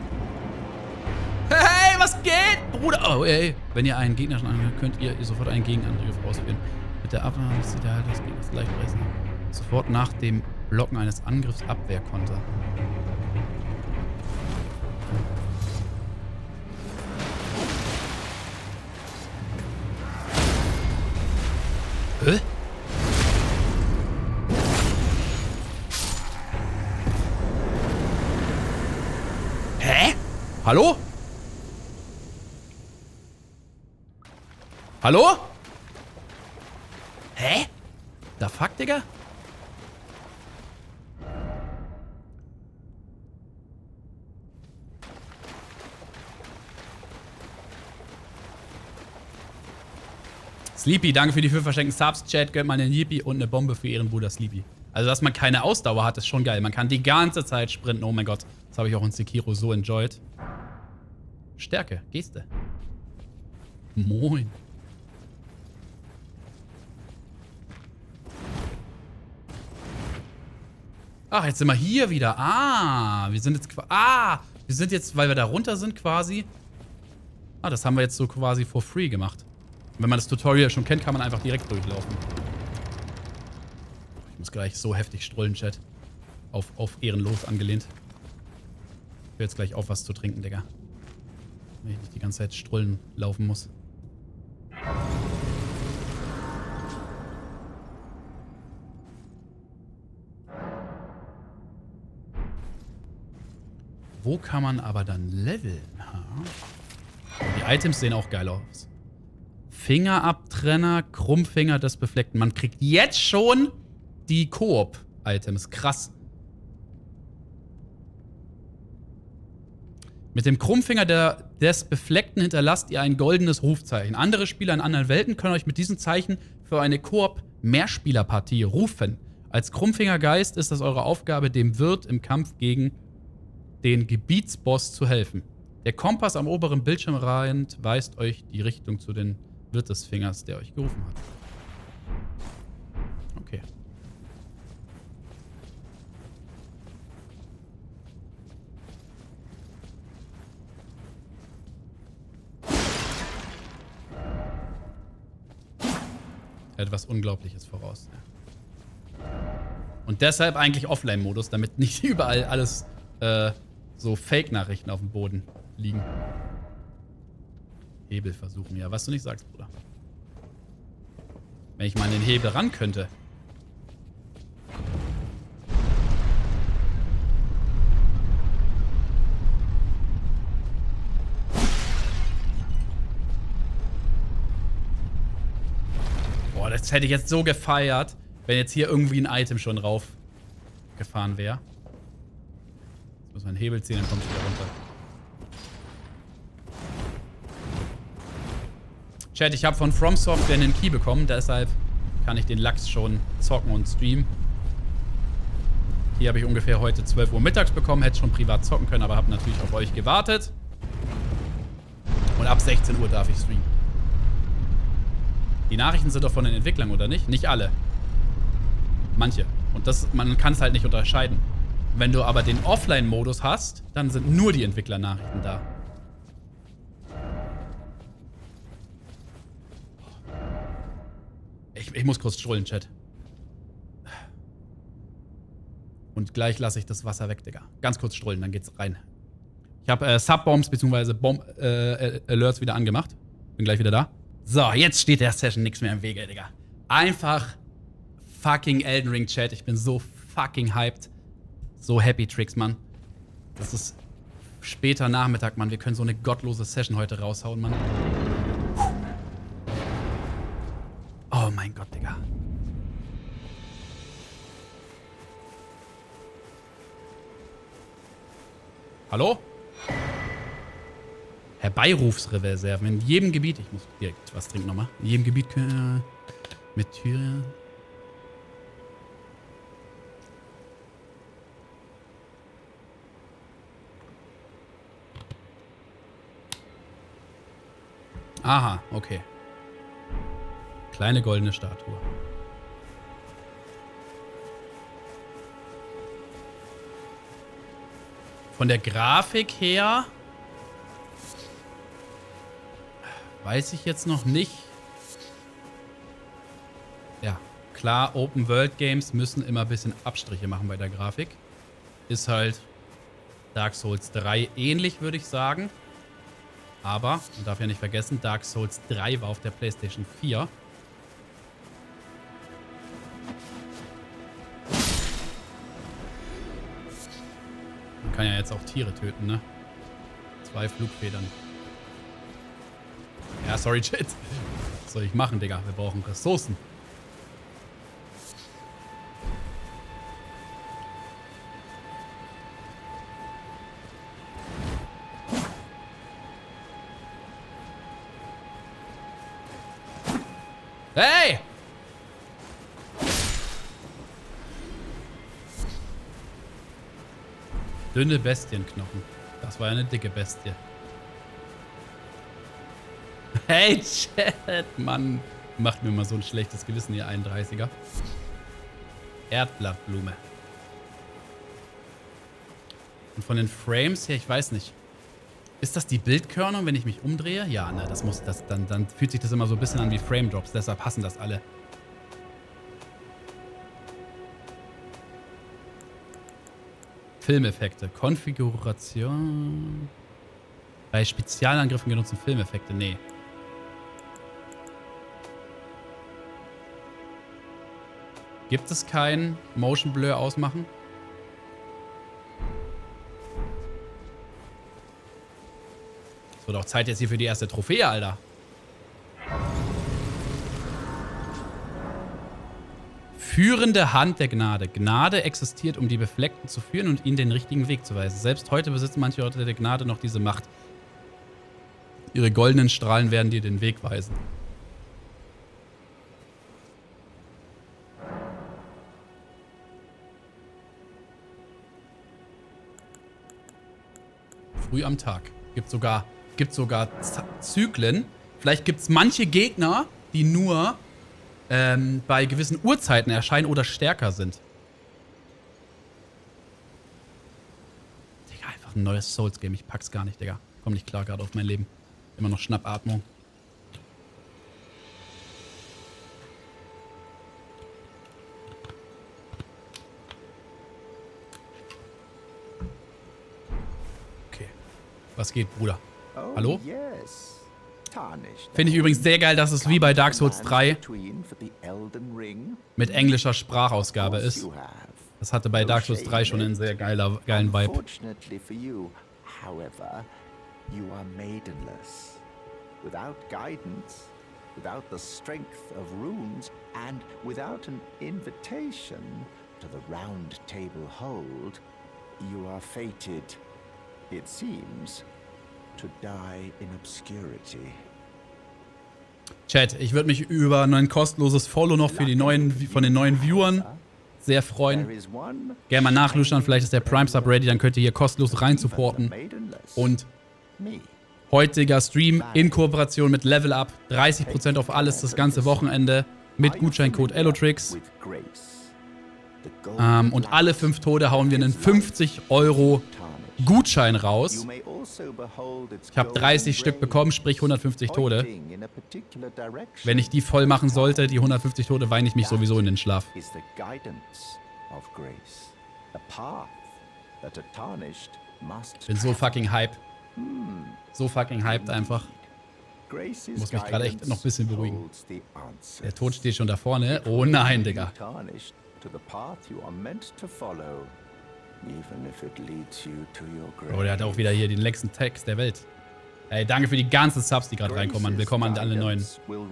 Hey, was geht, Bruder? Oh, ey. Wenn ihr einen Gegner schon angreift, könnt ihr sofort einen Gegenangriff ausführen. Mit der Abwehr ist der Halt des Gegners leicht reißen. Sofort nach dem Blocken eines Angriffs Abwehrkonter. Hä? Hä? Hallo? Hallo? Hä? Da fuck, Digga? Sleepy, danke für die 5 verschenkten Subs. Chat, gönnt mal einen Yippie und eine Bombe für ihren Bruder Sleepy. Also, dass man keine Ausdauer hat, ist schon geil. Man kann die ganze Zeit sprinten. Oh mein Gott. Das habe ich auch in Sekiro so enjoyed. Stärke, Geste. Moin. Ach, jetzt sind wir hier wieder. Wir sind jetzt, weil wir da runter sind quasi. Das haben wir jetzt so quasi for free gemacht. Und wenn man das Tutorial schon kennt, kann man einfach direkt durchlaufen. Ich muss gleich so heftig strullen, Chat. Auf ehrenlos angelehnt. Ich will jetzt gleich auf was zu trinken, Digga. Wenn ich nicht die ganze Zeit strullen laufen muss. Wo kann man aber dann leveln? Die Items sehen auch geil aus. Fingerabtrenner, Krummfinger des Befleckten. Man kriegt jetzt schon die Koop-Items. Krass. Mit dem Krummfinger des Befleckten hinterlasst ihr ein goldenes Rufzeichen. Andere Spieler in anderen Welten können euch mit diesem Zeichen für eine Koop-Mehrspielerpartie rufen. Als Krummfingergeist ist es eure Aufgabe, dem Wirt im Kampf gegen den Gebietsboss zu helfen. Der Kompass am oberen Bildschirmrand weist euch die Richtung zu den Wirt des Fingers, der euch gerufen hat. Okay. Etwas Unglaubliches voraus. Und deshalb eigentlich Offline-Modus, damit nicht überall alles so Fake-Nachrichten auf dem Boden liegen. Hebel versuchen, ja, was du nicht sagst, Bruder. Wenn ich mal an den Hebel ran könnte. Boah, das hätte ich jetzt so gefeiert, wenn jetzt hier irgendwie ein Item schon drauf gefahren wäre. Muss man einen Hebel ziehen, dann kommt es wieder runter. Chat, ich habe von From Software einen Key bekommen, deshalb kann ich den Lachs schon zocken und streamen. Hier habe ich ungefähr heute 12 Uhr mittags bekommen, hätte schon privat zocken können, aber habe natürlich auf euch gewartet. Und ab 16 Uhr darf ich streamen. Die Nachrichten sind doch von den Entwicklern, oder nicht? Nicht alle. Manche. Und man kann es halt nicht unterscheiden. Wenn du aber den Offline-Modus hast, dann sind nur die Entwicklernachrichten da. Ich muss kurz strullen, Chat. Und gleich lasse ich das Wasser weg, Digga. Ganz kurz strullen, dann geht's rein. Ich habe Sub-Bombs bzw. Alerts wieder angemacht. Bin gleich wieder da. So, jetzt steht der Session nichts mehr im Wege, Digga. Einfach fucking Elden Ring, Chat. Ich bin so fucking hyped. So happy, Tricks, Mann. Das ist später Nachmittag, Mann. Wir können so eine gottlose Session heute raushauen, Mann. Oh mein Gott, Digga. Hallo? Herbeirufsreserven. In jedem Gebiet. Ich muss direkt was trinken nochmal. In jedem Gebiet mit Türen. Aha, okay. Kleine goldene Statue. Von der Grafik her weiß ich jetzt noch nicht. Ja, klar, Open-World-Games müssen immer ein bisschen Abstriche machen bei der Grafik. Ist halt Dark Souls 3 ähnlich, würde ich sagen. Aber, man darf ja nicht vergessen, Dark Souls 3 war auf der PlayStation 4. Man kann ja jetzt auch Tiere töten, ne? 2 Flugfedern. Ja, sorry, Chat. Was soll ich machen, Digga? Wir brauchen Ressourcen. Hey! Dünne Bestienknochen. Das war ja eine dicke Bestie. Hey, Chat, Mann. Macht mir mal so ein schlechtes Gewissen, ihr 31er. Erdblattblume. Und von den Frames her, ich weiß nicht. Ist das die Bildkörnung, wenn ich mich umdrehe? Ja, ne, das muss, dann fühlt sich das immer so ein bisschen an wie Frame Drops, deshalb hassen das alle. Filmeffekte. Konfiguration. Bei Spezialangriffen genutzten Filmeffekte. Nee. Gibt es kein Motion Blur ausmachen? Es wird auch Zeit jetzt hier für die erste Trophäe, Alter. Führende Hand der Gnade. Gnade existiert, um die Befleckten zu führen und ihnen den richtigen Weg zu weisen. Selbst heute besitzen manche Orte der Gnade noch diese Macht. Ihre goldenen Strahlen werden dir den Weg weisen. Früh am Tag. Gibt sogar Zyklen. Vielleicht gibt es manche Gegner, die nur bei gewissen Uhrzeiten erscheinen oder stärker sind. Digga, einfach ein neues Souls-Game. Ich pack's gar nicht, Digga. Komm nicht klar gerade auf mein Leben. Immer noch Schnappatmung. Okay. Was geht, Bruder? Hallo? Finde ich übrigens sehr geil, dass es wie bei Dark Souls 3 mit englischer Sprachausgabe ist. Das hatte bei Dark Souls 3 schon einen sehr geilen Vibe. Without the strength of runes and without an invitation to the round table hold, you are fated, it seems, to die in obscurity. Chat, ich würde mich über ein kostenloses Follow noch für die von den neuen Viewern sehr freuen. Gerne mal nachluschern, vielleicht ist der Prime Sub ready, dann könnt ihr hier kostenlos rein supporten. Und heutiger Stream in Kooperation mit Level Up, 30% auf alles das ganze Wochenende mit Gutscheincode Elotrix. Und alle 5 Tode hauen wir einen 50 € Gutschein raus. Ich habe 30 Stück bekommen, sprich 150 Tode. Wenn ich die voll machen sollte, die 150 Tode, weine ich mich sowieso in den Schlaf. Bin so fucking hyped. So fucking hyped einfach. Muss mich gerade echt noch ein bisschen beruhigen. Der Tod steht schon da vorne. Oh nein, Digga. Oh, der hat auch wieder hier den längsten Text der Welt. Ey, danke für die ganzen Subs, die gerade reinkommen, Mann. Willkommen an alle neuen.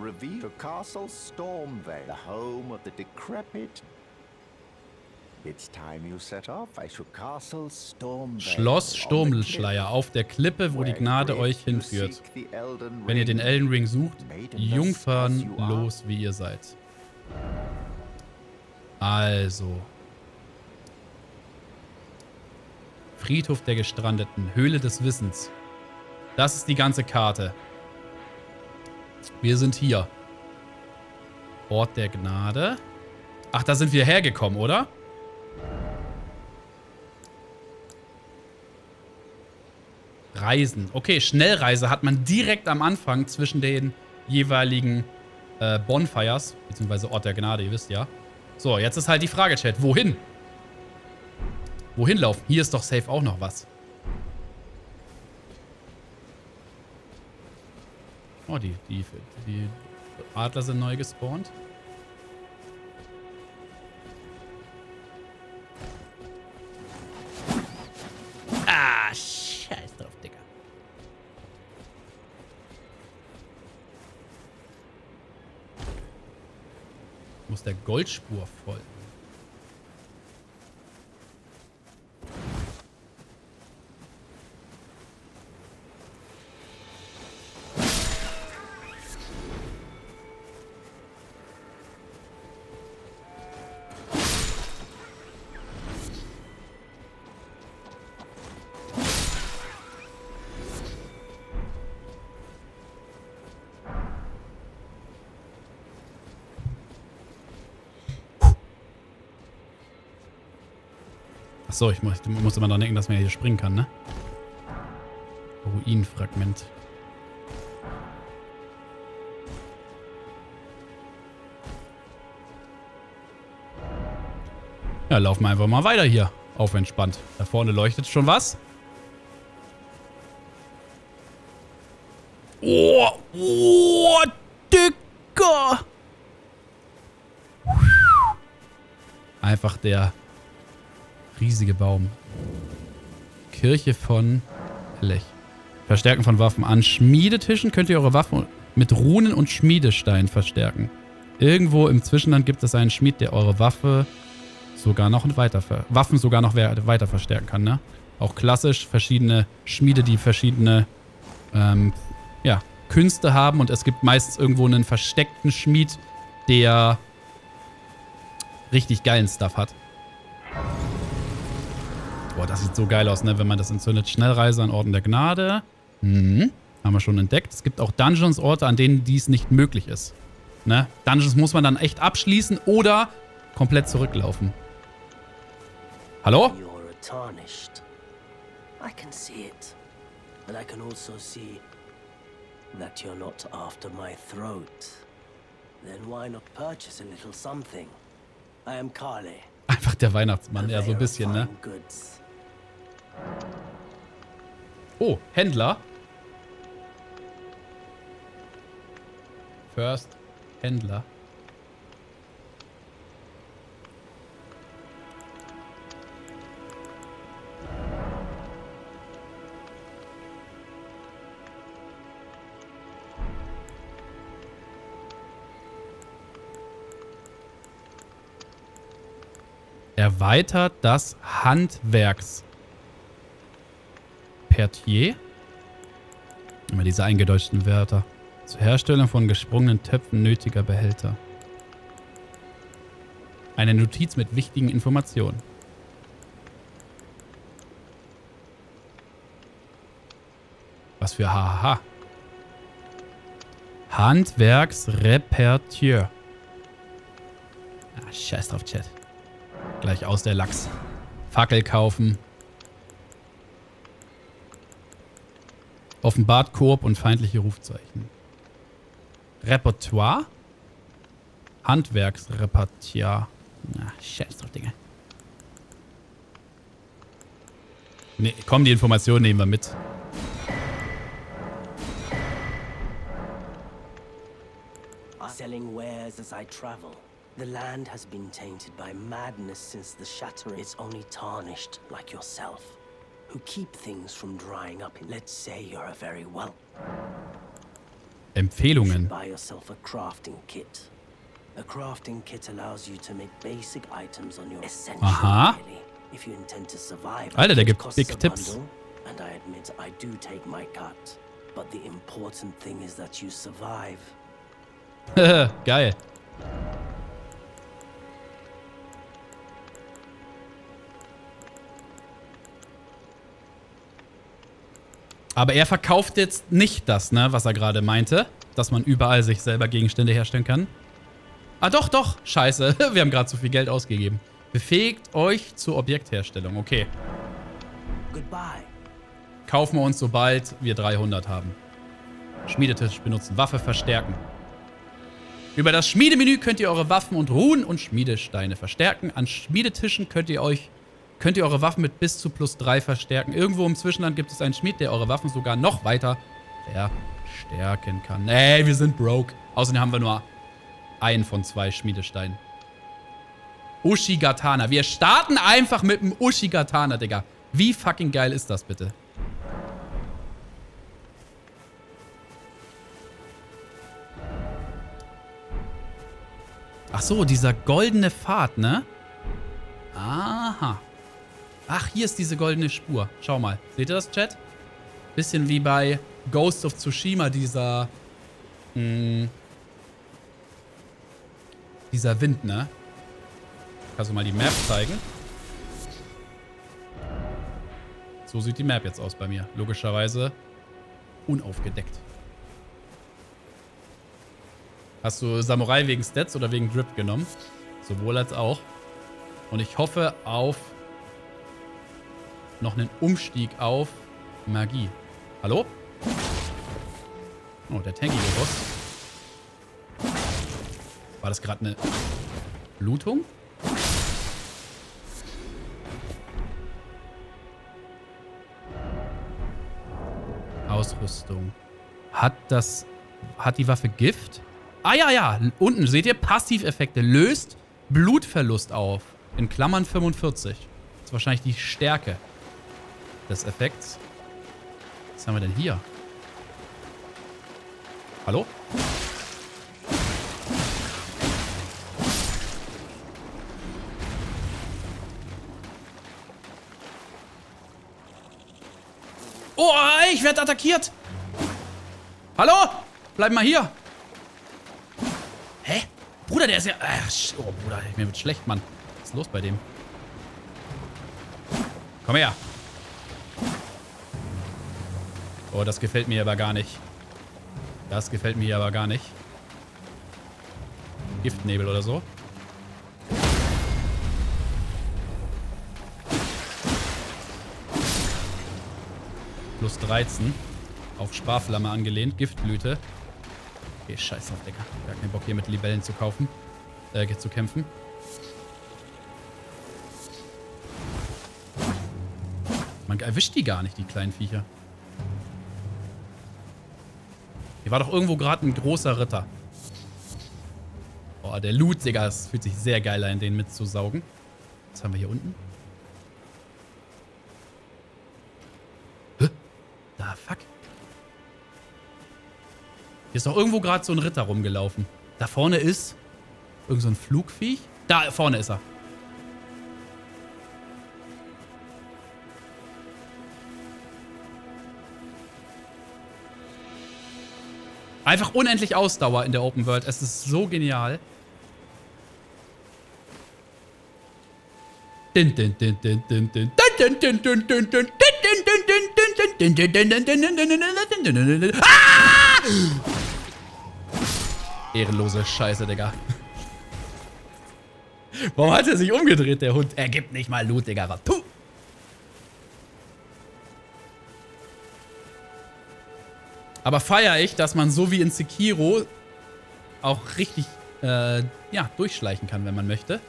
Schloss Sturmschleier auf der Klippe, wo die Gnade euch hinführt. Wenn ihr den Elden Ring sucht, jungfernlos wie ihr seid. Also. Friedhof der Gestrandeten, Höhle des Wissens. Das ist die ganze Karte. Wir sind hier. Ort der Gnade. Ach, da sind wir hergekommen, oder? Reisen. Okay, Schnellreise hat man direkt am Anfang zwischen den jeweiligen Bonfires, beziehungsweise Ort der Gnade, ihr wisst ja. So, jetzt ist halt die Frage, Chat. Wohin? Wohin laufen? Hier ist doch safe auch noch was. Oh, die Adler sind neu gespawnt. Ah, scheiß drauf, Digga. Muss der Goldspur folgen. Achso, ich muss immer dran denken, dass man hier springen kann, ne? Ruinenfragment. Ja, laufen wir einfach mal weiter hier. Auf entspannt. Da vorne leuchtet schon was. Oh, Dicker! Einfach der riesige Baum. Kirche von Lech. Verstärken von Waffen. An Schmiedetischen könnt ihr eure Waffen mit Runen und Schmiedestein verstärken. Irgendwo im Zwischenland gibt es einen Schmied, der eure Waffen sogar noch weiter verstärken kann, ne? Auch klassisch verschiedene Schmiede, die verschiedene Künste haben und es gibt meistens irgendwo einen versteckten Schmied, der richtig geilen Stuff hat. Boah, das sieht so geil aus, ne? Wenn man das entzündet. Schnellreise an Orden der Gnade. Haben wir schon entdeckt. Es gibt auch Dungeons-Orte, an denen dies nicht möglich ist. Ne? Dungeons muss man dann echt abschließen oder komplett zurücklaufen. Hallo? You're tarnished. I can see it. But I can also see that you're not after my throat. Then why not purchase a little something? I am Kale. Einfach der Weihnachtsmann, ja, so ein bisschen, ne? Oh, Händler. First Händler. Erweitert das Handwerkspertier. Immer diese eingedeutschten Wörter. Zur Herstellung von gesprungenen Töpfen nötiger Behälter. Eine Notiz mit wichtigen Informationen. Was für Hahaha. Handwerksrepertier. Ah, scheiß drauf, Chat. Gleich aus der Lachs. Fackel kaufen. Offenbart Koop und feindliche Rufzeichen. Repertoire? Handwerksrepertoire. Na, scheiß drauf, Digga. Nee, komm, die Informationen nehmen wir mit. Selling wares as I travel. The land has been tainted by madness since the shattering. It's only tarnished like yourself, who keep things from drying up. Let's say you're a very well. Empfehlungen. Buy yourself a crafting kit. A crafting kit allows you to make basic items on your essential. Aha. Really. If you intend to survive. Alter, der gibt Big Tipps. And I admit I do take my cut. But the important thing is that you survive. Geil. Aber er verkauft jetzt nicht das, ne, was er gerade meinte. Dass man überall sich selber Gegenstände herstellen kann. Ah, doch, doch. Scheiße. Wir haben gerade zu viel Geld ausgegeben. Befähigt euch zur Objektherstellung. Okay. Goodbye. Kaufen wir uns, sobald wir 300 haben. Schmiedetisch benutzen. Waffe verstärken. Über das Schmiedemenü könnt ihr eure Waffen und Runen und Schmiedesteine verstärken. An Schmiedetischen könnt ihr eure Waffen mit bis zu +3 verstärken. Irgendwo im Zwischenland gibt es einen Schmied, der eure Waffen sogar noch weiter verstärken kann. Ey, wir sind broke. Außerdem haben wir nur einen von 2 Schmiedesteinen. Ushigatana. Wir starten einfach mit dem Ushigatana, Digga. Wie fucking geil ist das bitte? Ach so, dieser goldene Pfad, ne? Aha. Ach, hier ist diese goldene Spur. Schau mal. Seht ihr das, Chat? Bisschen wie bei Ghost of Tsushima, dieser Wind, ne? Kannst du mal die Map zeigen? So sieht die Map jetzt aus bei mir. Logischerweise unaufgedeckt. Hast du Samurai wegen Stats oder wegen Drip genommen? Sowohl als auch. Und ich hoffe auf noch einen Umstieg auf Magie. Hallo? Oh, der tankige Boss. War das gerade eine Blutung? Ausrüstung. Hat die Waffe Gift? Ah, ja, ja. Unten seht ihr Passiveffekte. Löst Blutverlust auf. In Klammern 45. Das ist wahrscheinlich die Stärke des Effekts. Was haben wir denn hier? Hallo? Oh, ich werde attackiert. Hallo? Bleib mal hier. Hä? Bruder, der ist ja... oh, Bruder, mir wird schlecht, Mann. Was ist los bei dem? Komm her. Oh, das gefällt mir aber gar nicht. Das gefällt mir aber gar nicht. Giftnebel oder so. Plus 13. Auf Sparflamme angelehnt. Giftblüte. Okay, scheiß auf, Digga. Gar keinen Bock hier mit Libellen zu kaufen. Zu kämpfen. Man erwischt die gar nicht, die kleinen Viecher. Hier war doch irgendwo gerade ein großer Ritter. Boah, der Loot, Digga. Es fühlt sich sehr geil an, den mitzusaugen. Was haben wir hier unten? Da, fuck. Hier ist doch irgendwo gerade so ein Ritter rumgelaufen. Da vorne ist irgend so ein Flugviech. Da vorne ist er. Einfach unendlich Ausdauer in der Open World. Es ist so genial. Ah! Ehrenlose Scheiße, Digga. Warum hat er sich umgedreht, der Hund? Er gibt nicht mal Loot, Digga. Puh. Aber feiere ich, dass man so wie in Sekiro auch richtig, ja, durchschleichen kann, wenn man möchte.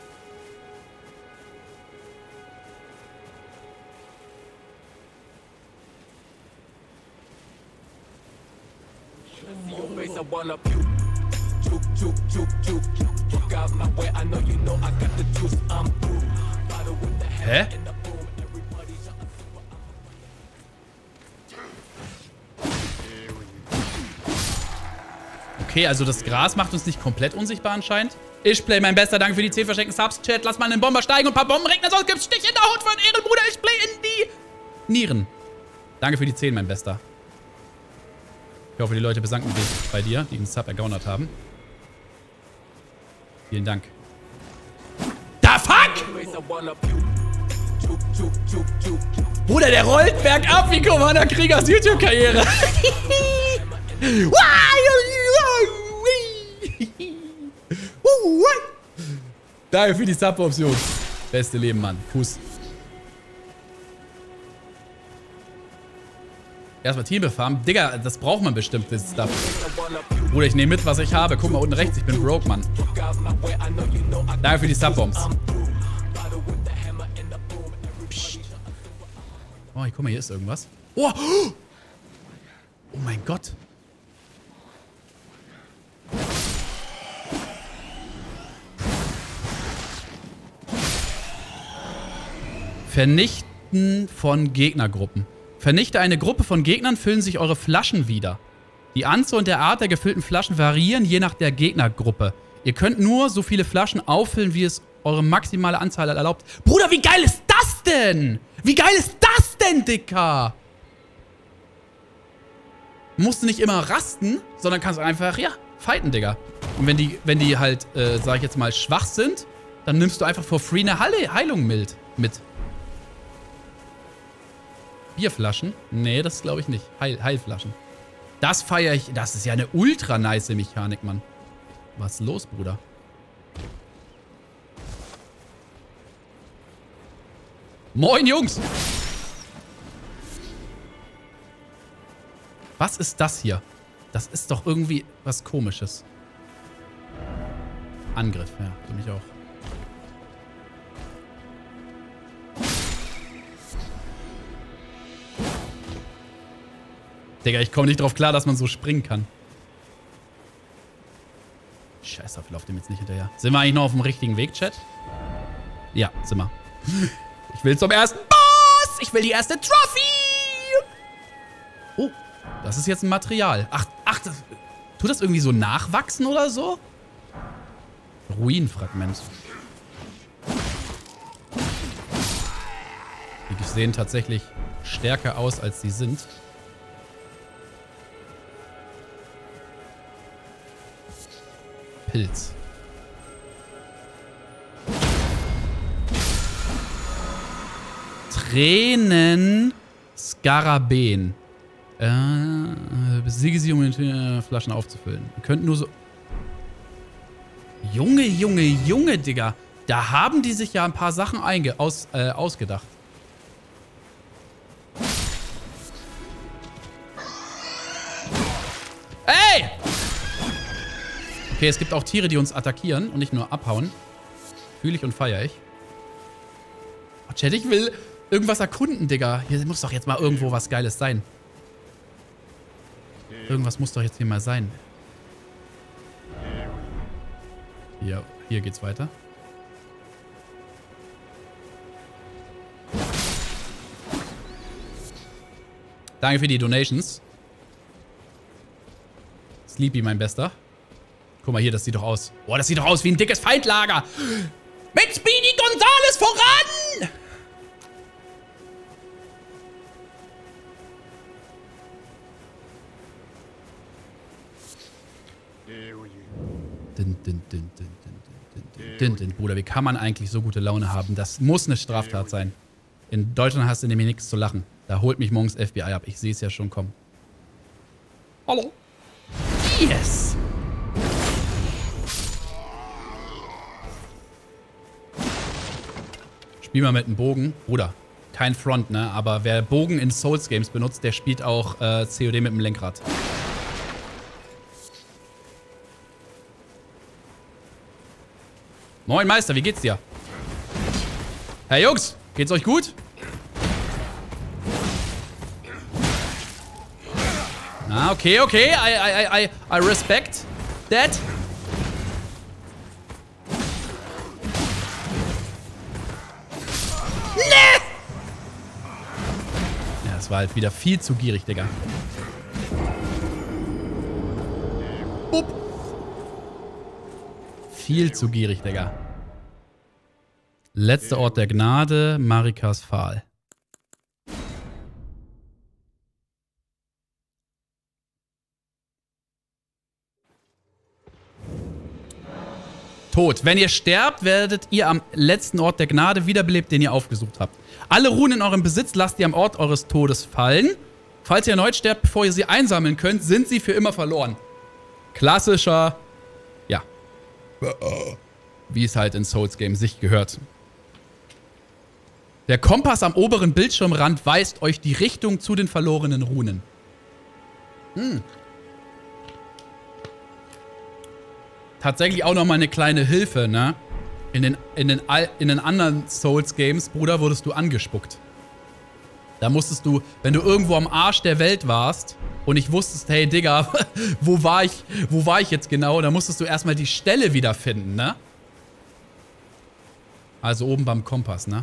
Hä? Okay, also das Gras macht uns nicht komplett unsichtbar anscheinend. Ich play mein Bester, danke für die 10 verschenkten Subs. Chat, lass mal einen Bomber steigen und ein paar Bomben regnen, sonst gibt's Stich in der Haut von Ehrenbruder. Ich play in die Nieren. Danke für die 10, mein Bester. Ich hoffe, die Leute besanken sich bei dir, die den Sub ergaunert haben. Vielen Dank. Da fuck! Bruder, der rollt bergab wie Commander Kriegers YouTube-Karriere. Danke für die Sub-Option. Beste Leben, Mann. Kuss. Erstmal Team befarmen. Digga, das braucht man bestimmt, das Stuff. Bruder, ich nehme mit, was ich habe. Guck mal unten rechts, ich bin broke, Mann. Danke für die Sub-Bombs. Oh, guck mal, hier ist irgendwas. Oh! Oh mein Gott. Vernichten von Gegnergruppen. Vernichte eine Gruppe von Gegnern, füllen sich eure Flaschen wieder. Die Anzahl und der Art der gefüllten Flaschen variieren je nach der Gegnergruppe. Ihr könnt nur so viele Flaschen auffüllen, wie es eure maximale Anzahl erlaubt. Bruder, wie geil ist das denn? Wie geil ist das denn, Dicker? Musst du nicht immer rasten, sondern kannst einfach, ja, fighten, Digga. Und wenn die halt, sag ich jetzt mal, schwach sind, dann nimmst du einfach for free eine Heilung mit. Bierflaschen? Nee, das glaube ich nicht. Heilflaschen. Das feiere ich. Das ist ja eine ultra nice Mechanik, Mann. Was ist los, Bruder? Moin, Jungs! Was ist das hier? Das ist doch irgendwie was Komisches. Angriff, ja, für mich auch. Digga, ich komme nicht drauf klar, dass man so springen kann. Scheiße, ich laufe dem jetzt nicht hinterher. Sind wir eigentlich noch auf dem richtigen Weg, Chat? Ja, sind wir. Ich will zum ersten Boss! Ich will die erste Trophy! Oh, das ist jetzt ein Material. Ach, tut das irgendwie so nachwachsen oder so? Ruinenfragment. Die sehen tatsächlich stärker aus, als sie sind. Pilz. Tränen Skarabäen. Besiege sie, um die Flaschen aufzufüllen. Wir könnten nur so... Junge, Digga. Da haben die sich ja ein paar Sachen ausgedacht. Ey! Okay, es gibt auch Tiere, die uns attackieren und nicht nur abhauen. Fühle ich und feiere ich. Oh, Chat, ich will irgendwas erkunden, Digga. Hier muss doch jetzt mal irgendwo was Geiles sein. Irgendwas muss doch jetzt hier mal sein. Hier geht's weiter. Danke für die Donations. Sleepy, mein Bester. Guck mal hier, das sieht doch aus. Boah, das sieht doch aus wie ein dickes Feindlager. Mit Speedy Gonzales voran! Bruder, wie kann man eigentlich so gute Laune haben? Das muss eine Straftat sein. In Deutschland hast du nämlich nichts zu lachen. Da holt mich morgens FBI ab. Ich sehe es ja schon kommen. Hallo. Yes! Spiel mal mit einem Bogen. Bruder, kein Front, ne? Aber wer Bogen in Souls Games benutzt, der spielt auch COD mit dem Lenkrad. Moin Meister, wie geht's dir? Hey Jungs, geht's euch gut? Ah, okay. I respect that. Nee! Ja, das war halt wieder viel zu gierig, Digga. Bup. Viel zu gierig, Digga. Letzter Ort der Gnade, Marikas Pfahl. Tod. Wenn ihr sterbt, werdet ihr am letzten Ort der Gnade wiederbelebt, den ihr aufgesucht habt. Alle Runen in eurem Besitz lasst ihr am Ort eures Todes fallen. Falls ihr erneut sterbt, bevor ihr sie einsammeln könnt, sind sie für immer verloren. Klassischer, ja, wie es halt in Souls Games sich gehört. Der Kompass am oberen Bildschirmrand weist euch die Richtung zu den verlorenen Runen. Tatsächlich auch nochmal eine kleine Hilfe, ne? In den anderen Souls-Games, Bruder, wurdest du angespuckt. Da musstest du, wenn du irgendwo am Arsch der Welt warst und nicht wusstest, hey Digga, wo war ich jetzt genau, da musstest du erstmal die Stelle wiederfinden, ne? Also oben beim Kompass, ne?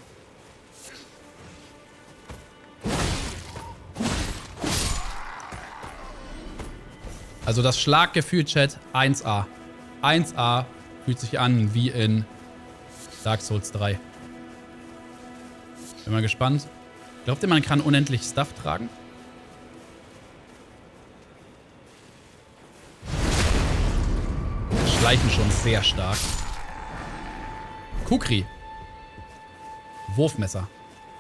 Also das Schlaggefühl, Chat, 1A. 1A fühlt sich an wie in Dark Souls 3. Bin mal gespannt. Glaubt ihr, man kann unendlich Stuff tragen? Schleichen schon sehr stark. Kukri. Wurfmesser.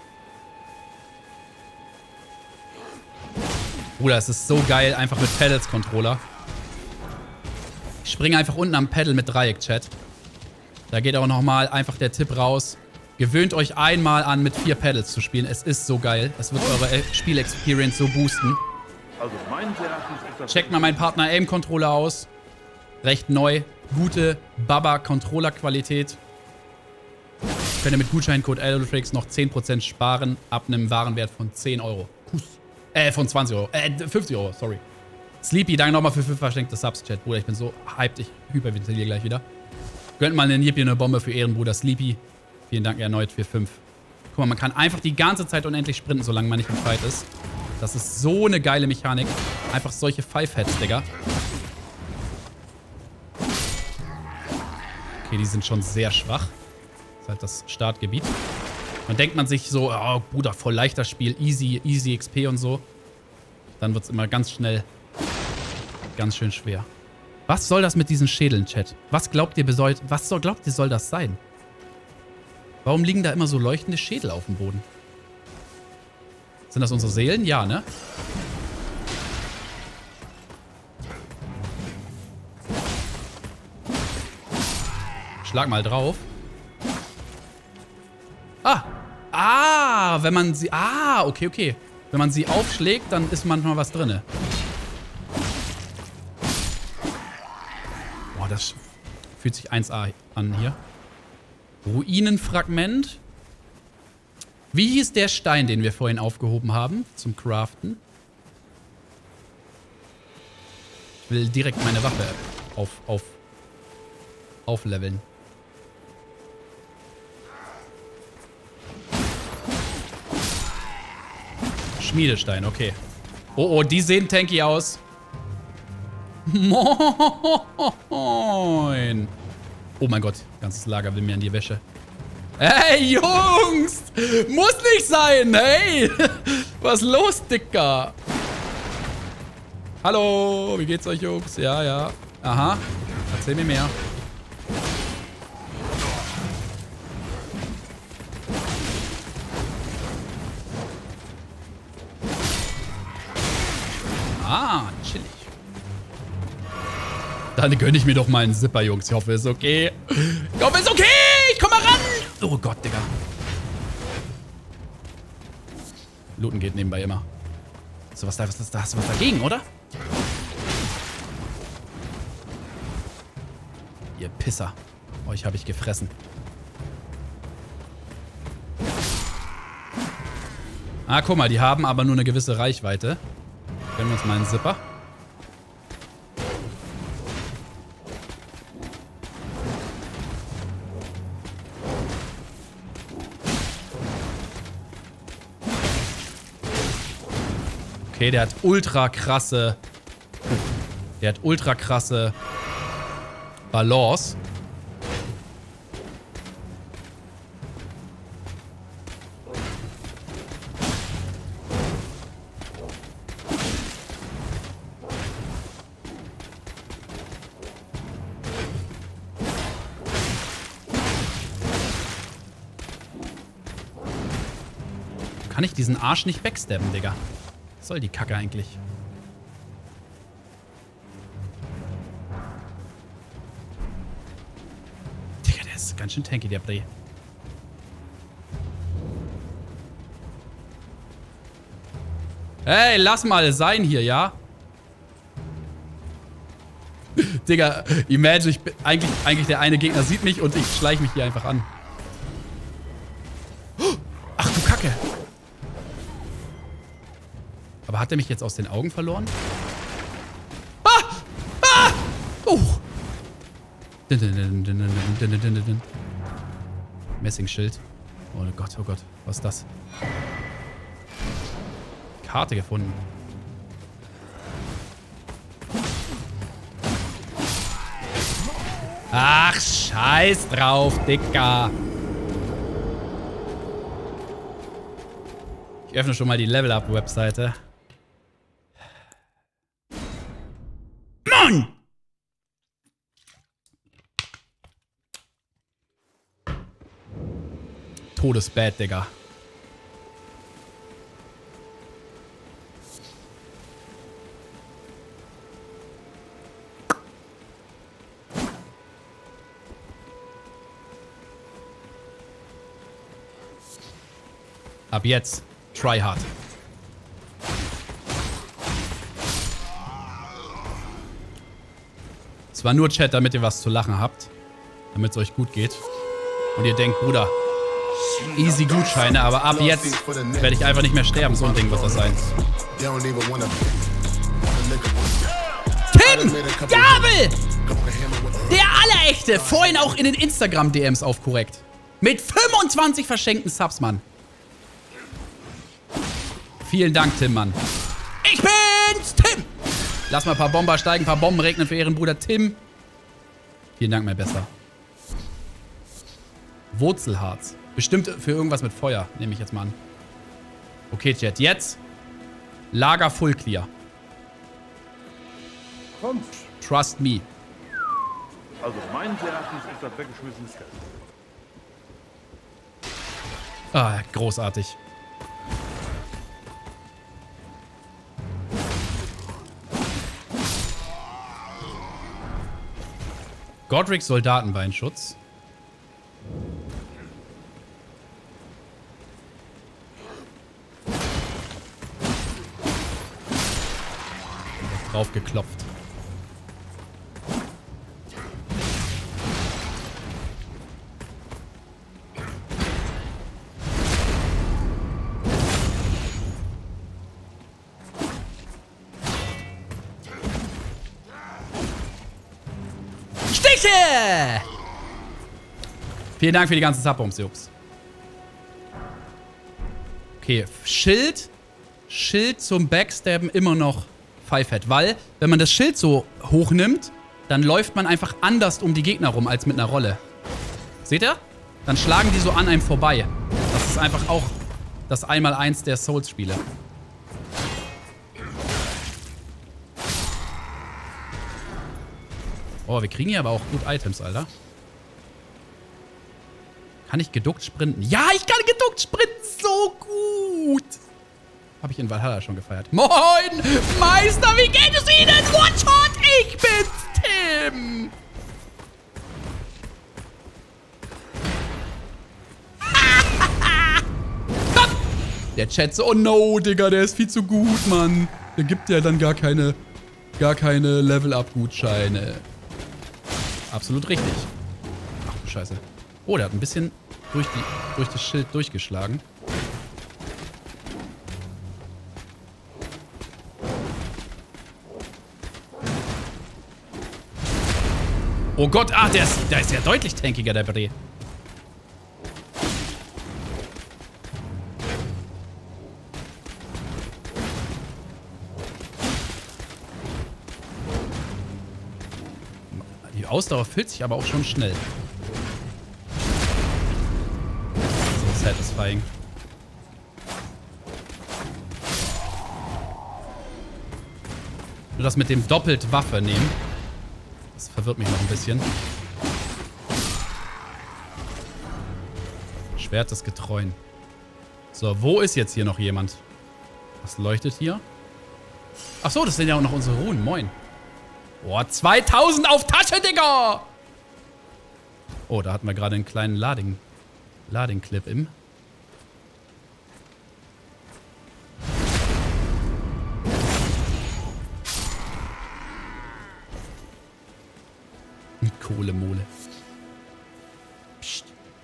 Bruder, es ist so geil, einfach mit Pedals-Controller. Ich springe einfach unten am Pedal mit Dreieck, Chat. Da geht auch nochmal einfach der Tipp raus. Gewöhnt euch einmal an, mit 4 Pedals zu spielen. Es ist so geil. Es wird eure Spielexperience so boosten. Also meines Erachtens ist das... Checkt mal meinen Partner Aim-Controller aus. Recht neu. Gute Baba-Controller-Qualität. Könnt ihr mit Gutscheincode Allotrix noch 10% sparen ab einem Warenwert von 10 Euro. Von 20 Euro. 50 Euro, sorry. Sleepy, danke nochmal für 5 verschenkte Subs, Chat. Bruder, ich bin so hyped, ich hyperventiliere gleich wieder. Gönnt mal einen Yippie, eine Bombe für Ehrenbruder Sleepy. Vielen Dank erneut für 5. Guck mal, man kann einfach die ganze Zeit unendlich sprinten, solange man nicht im Fight ist. Das ist so eine geile Mechanik. Einfach solche Five-Heads, Digga. Okay, die sind schon sehr schwach. Das ist halt das Startgebiet. Dann denkt man sich so, oh, Bruder, voll leichter Spiel, easy XP und so. Dann wird es immer ganz schnell ganz schön schwer. Was soll das mit diesen Schädeln, Chat? Was glaubt ihr soll das sein? Warum liegen da immer so leuchtende Schädel auf dem Boden? Sind das unsere Seelen? Ja, ne? Schlag mal drauf. Wenn man sie... okay. Wenn man sie aufschlägt, dann ist manchmal was drin. Boah, das fühlt sich 1A an hier. Ruinenfragment. Wie hieß der Stein, den wir vorhin aufgehoben haben zum Craften? Ich will direkt meine Waffe aufleveln. Schmiedestein, okay. Oh, die sehen tanky aus. Moin. Oh mein Gott, ganzes Lager will mir an die Wäsche. Hey, Jungs! Muss nicht sein, hey! Was ist los, Dicker? Hallo, wie geht's euch, Jungs? Ja. Aha, erzähl mir mehr. Chillig. Dann gönne ich mir doch mal einen Zipper, Jungs. Ich hoffe, es ist okay. Ich hoffe, es ist okay! Ich komm mal ran! Oh Gott, Digga. Looten geht nebenbei immer. So, da hast du was dagegen, oder? Ihr Pisser. Euch habe ich gefressen. Guck mal, die haben aber nur eine gewisse Reichweite. Gönnen wir uns mal einen Zipper. Okay, der hat ultra krasse Balance. Kann ich diesen Arsch nicht backstabben, Digga? Was soll die Kacke eigentlich? Digga, der ist ganz schön tanky, der Bray. Hey, lass mal sein hier, ja? Digga, imagine, ich bin eigentlich der eine Gegner sieht mich und ich schleiche mich hier einfach an. Ach du Kacke. Aber hat er mich jetzt aus den Augen verloren? Oh. Messingschild. Oh Gott, was ist das? Karte gefunden. Ach, scheiß drauf, Dicker. Ich öffne schon mal die Level-Up-Webseite. Mann! Todesbad, Digga. Ab jetzt, try hard. war nur Chat, damit ihr was zu lachen habt. Damit es euch gut geht. Und ihr denkt, Bruder, easy Gutscheine, aber ab jetzt werde ich einfach nicht mehr sterben. So ein Ding wird das sein. Tim! Gabel! Der Allerechte! Vorhin auch in den Instagram-DMs auf korrekt. Mit 25 verschenkten Subs, Mann. Vielen Dank, Tim, Mann. Ich bin's, Tim! Lass mal ein paar Bomber steigen, ein paar Bomben regnen für ihren Bruder Tim. Vielen Dank, mein Bester. Wurzelharz. Bestimmt für irgendwas mit Feuer, nehme ich jetzt mal an. Okay, Chat, jetzt Lager full clear. Kommt. Trust me. Also meines Erachtens ist das weggeschmissenes Geld. Ah, großartig. Godric's Soldatenbeinschutz. Drauf geklopft. Stiche! Vielen Dank für die ganzen Subbombs, Jungs. Okay, Schild zum Backstabben immer noch Pfeifett, weil, wenn man das Schild so hochnimmt, dann läuft man einfach anders um die Gegner rum als mit einer Rolle. Seht ihr? Dann schlagen die so an einem vorbei. Das ist einfach auch das 1x1 der Souls-Spiele. Oh, wir kriegen hier aber auch gut Items, Alter. Kann ich geduckt sprinten? Ja, ich kann geduckt sprinten! So gut! Habe ich in Valhalla schon gefeiert. Moin! Meister, wie geht es Ihnen? One-Shot! Ich bin's, Tim! Der Chat so, oh no, Digga, der ist viel zu gut, Mann. Der gibt ja dann gar keine Level-Up-Gutscheine. Absolut richtig. Ach du Scheiße. Oh, der hat ein bisschen durch das Schild durchgeschlagen. Oh Gott, der ist ja deutlich tankiger, der Bre. Die Ausdauer füllt sich aber auch schon schnell. So satisfying. Nur das mit dem doppelt Waffe nehmen. Das verwirrt mich noch ein bisschen. Schwert des Getreuen. So, wo ist jetzt hier noch jemand? Was leuchtet hier? Ach so, das sind ja auch noch unsere Runen. Moin. Boah, 2000 auf Tasche, Digga! Oh, da hatten wir gerade einen kleinen Lading-Clip im. Kohlemole. Psst.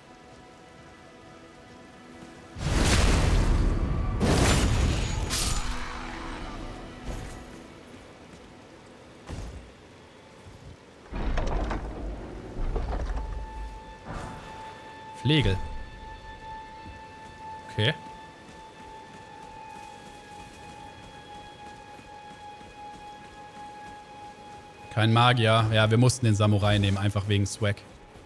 Flegel. Okay. Kein Magier. Ja, wir mussten den Samurai nehmen, einfach wegen Swag.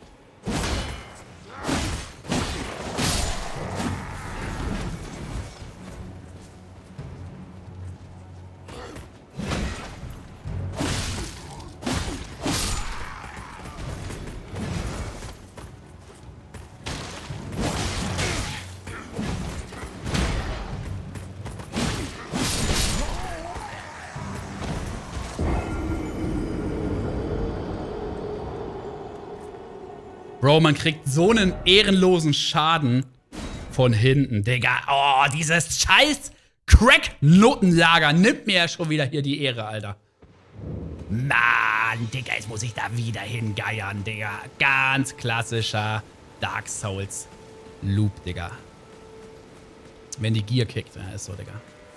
Bro, man kriegt so einen ehrenlosen Schaden von hinten, Digga. Oh, dieses scheiß Crack-Notenlager nimmt mir ja schon wieder hier die Ehre, Alter. Mann, Digga, jetzt muss ich da wieder hingeiern, Digga. Ganz klassischer Dark Souls Loop, Digga. Wenn die Gier kickt, ja, ist so, Digga.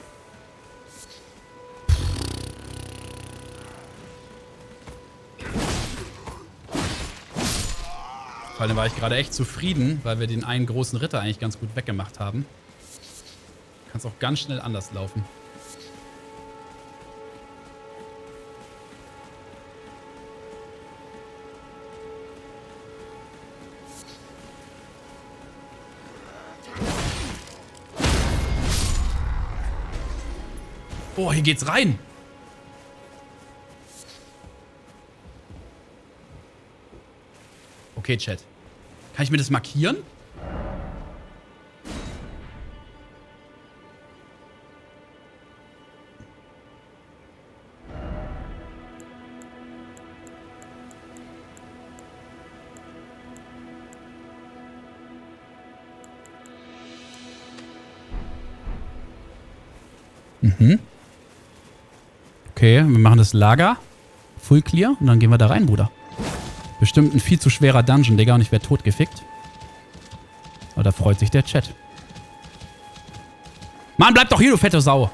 Vor allem war ich gerade echt zufrieden, weil wir den einen großen Ritter eigentlich ganz gut weggemacht haben. Kann es auch ganz schnell anders laufen. Oh, hier geht's rein. Okay, Chat. Kann ich mir das markieren? Mhm. Okay, wir machen das Lager. Full clear und dann gehen wir da rein, Bruder. Bestimmt ein viel zu schwerer Dungeon, Digga, und ich werde totgefickt. Aber da freut sich der Chat. Mann, bleib doch hier, du fette Sau.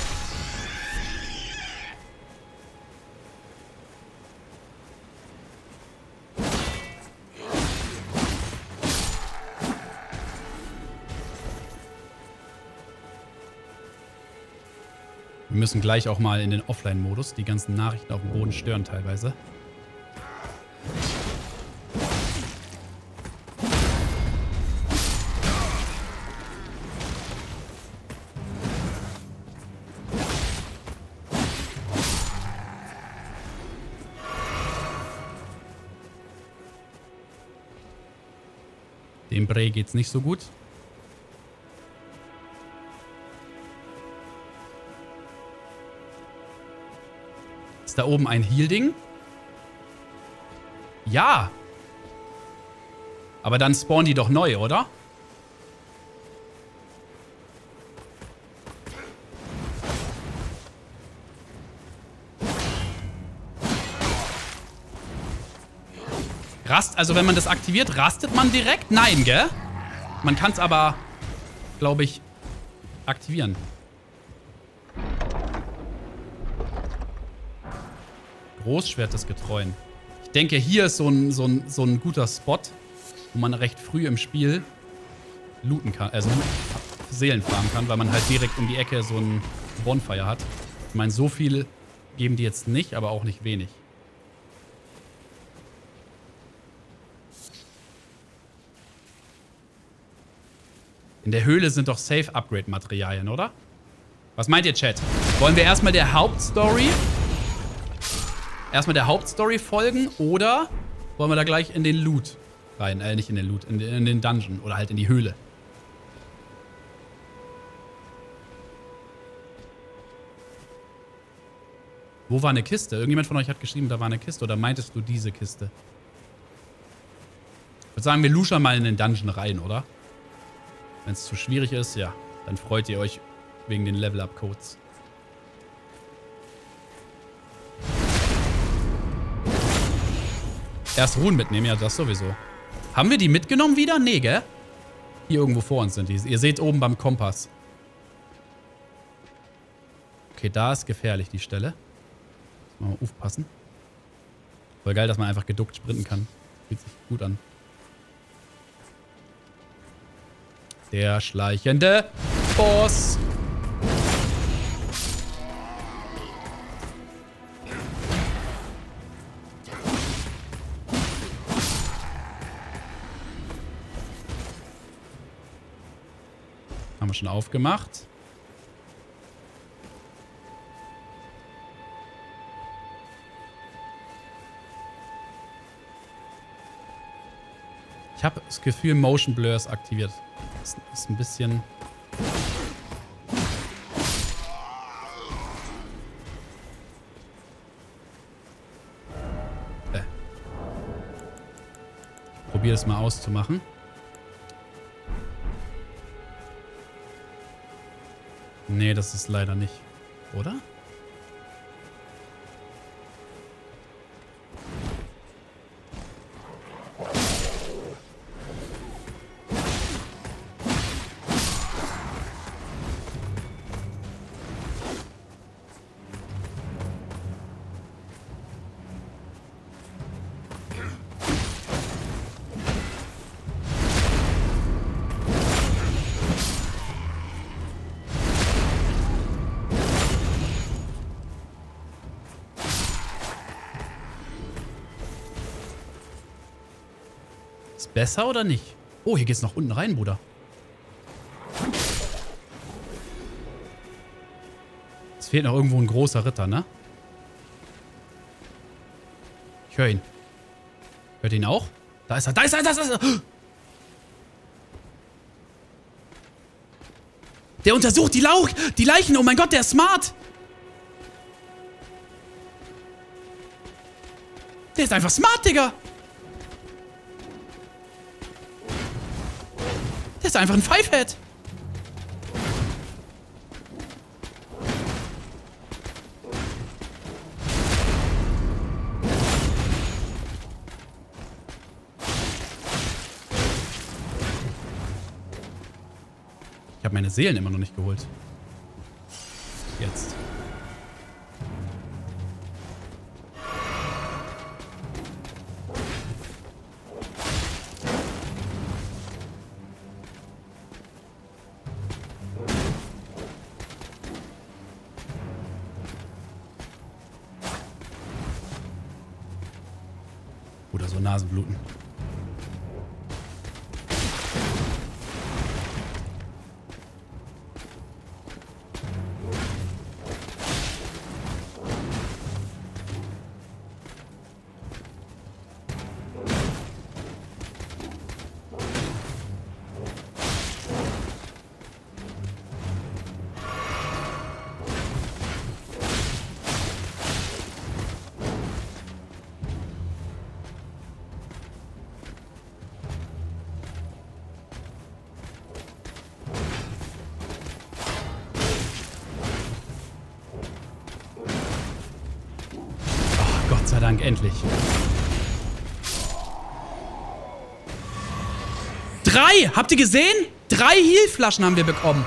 Wir müssen gleich auch mal in den Offline-Modus. Die ganzen Nachrichten auf dem Boden stören teilweise. Dem Bray geht's nicht so gut. Ist da oben ein Heal-Ding? Ja. Aber dann spawnen die doch neu, oder? Also wenn man das aktiviert, rastet man direkt? Nein, gell? Man kann es aber, glaube ich, aktivieren. Großschwert des Getreuen. Ich denke, hier ist so ein guter Spot, wo man recht früh im Spiel looten kann, also Seelen farmen kann, weil man halt direkt um die Ecke so ein Bonfire hat. Ich meine, so viel geben die jetzt nicht, aber auch nicht wenig. In der Höhle sind doch Safe-Upgrade-Materialien, oder? Was meint ihr, Chat? Wollen wir erstmal der Hauptstory folgen oder wollen wir da gleich in den Loot rein? Nicht in den Loot, in den Dungeon oder halt in die Höhle. Wo war eine Kiste? Irgendjemand von euch hat geschrieben, da war eine Kiste. Oder meintest du diese Kiste? Ich würde sagen, wir luschern mal in den Dungeon rein, oder? Wenn es zu schwierig ist, ja, dann freut ihr euch wegen den Level-Up-Codes. Erst Ruhen mitnehmen, ja, das sowieso. Haben wir die mitgenommen wieder? Nee, gell? Hier irgendwo vor uns sind die. Ihr seht oben beim Kompass. Okay, da ist gefährlich, die Stelle. Mal aufpassen. Voll geil, dass man einfach geduckt sprinten kann. Fühlt sich gut an. Der schleichende Boss. Haben wir schon aufgemacht. Ich habe das Gefühl, Motion Blur ist aktiviert. Das ist ein bisschen... Ich probiere es mal auszumachen. Nee, das ist leider nicht. Oder? Ist besser oder nicht? Oh, hier geht's noch unten rein, Bruder. Es fehlt noch irgendwo ein großer Ritter, ne? Ich höre ihn. Hört ihr ihn auch? Da ist er, da ist er, da ist er! Der untersucht die Leichen. Oh mein Gott, der ist smart. Der ist einfach smart, Digga. Der ist einfach ein Pfeifhead. Ich habe meine Seelen immer noch nicht geholt. Jetzt. Oder so Nasenbluten. Gott sei Dank, endlich. 3! Habt ihr gesehen? 3 Healflaschen haben wir bekommen.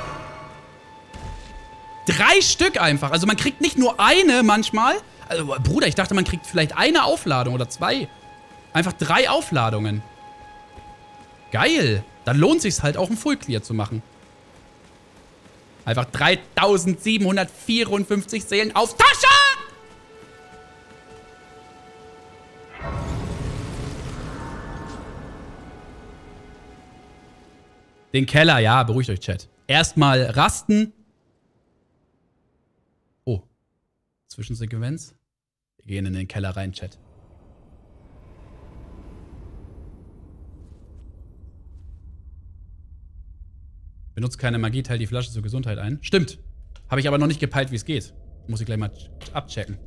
3 Stück einfach. Also man kriegt nicht nur eine manchmal. Also, Bruder, ich dachte, man kriegt vielleicht eine Aufladung oder 2. Einfach 3 Aufladungen. Geil. Dann lohnt sich's halt auch, ein Full Clear zu machen. Einfach 3754 Seelen auf Tasche! Den Keller, ja, beruhigt euch, Chat. Erstmal rasten. Oh. Zwischensequenz. Wir gehen in den Keller rein, Chat. Benutzt keine Magie, teilt die Flasche zur Gesundheit ein. Stimmt. Habe ich aber noch nicht gepeilt, wie es geht. Muss ich gleich mal abchecken.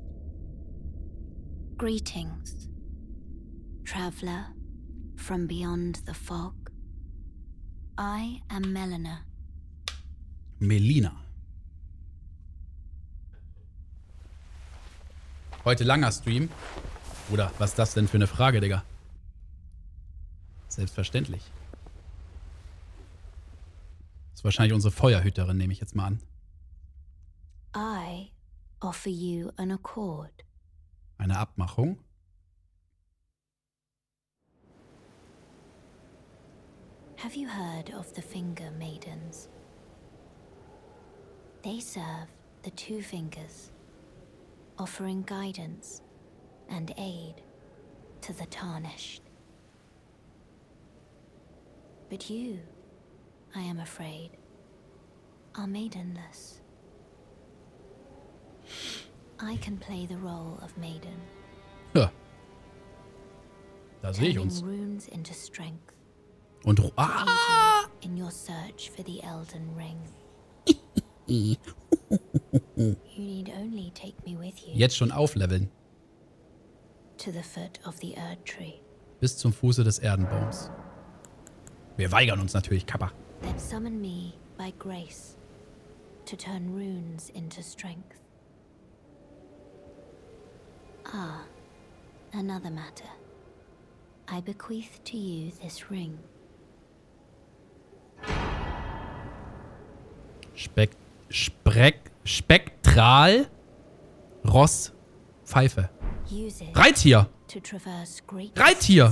Greetings, traveler from beyond the fog. I am Melina. Melina. Heute langer Stream. Oder was ist das denn für eine Frage, Digga? Selbstverständlich. Das ist wahrscheinlich unsere Feuerhüterin, nehme ich jetzt mal an. I offer you an accord. Eine Abmachung. Have you heard of the Finger Maidens? They serve the 2 fingers, offering guidance and aid to the tarnished. But you, I am afraid, are maidenless. I can play the role of maiden. Ja. Da sehe ich uns. Runes into strength. Und in your search for the Elden Ring. You need only take me with you. Jetzt schon aufleveln. To the foot of the Erd Tree. Bis zum Fuße des Erdenbaums. Wir weigern uns natürlich, Kappa. Then summon me by grace to turn runes into strength. Ah, another matter. I bequeath to you this ring. Spektral Ross Pfeife. Reittier! Reittier!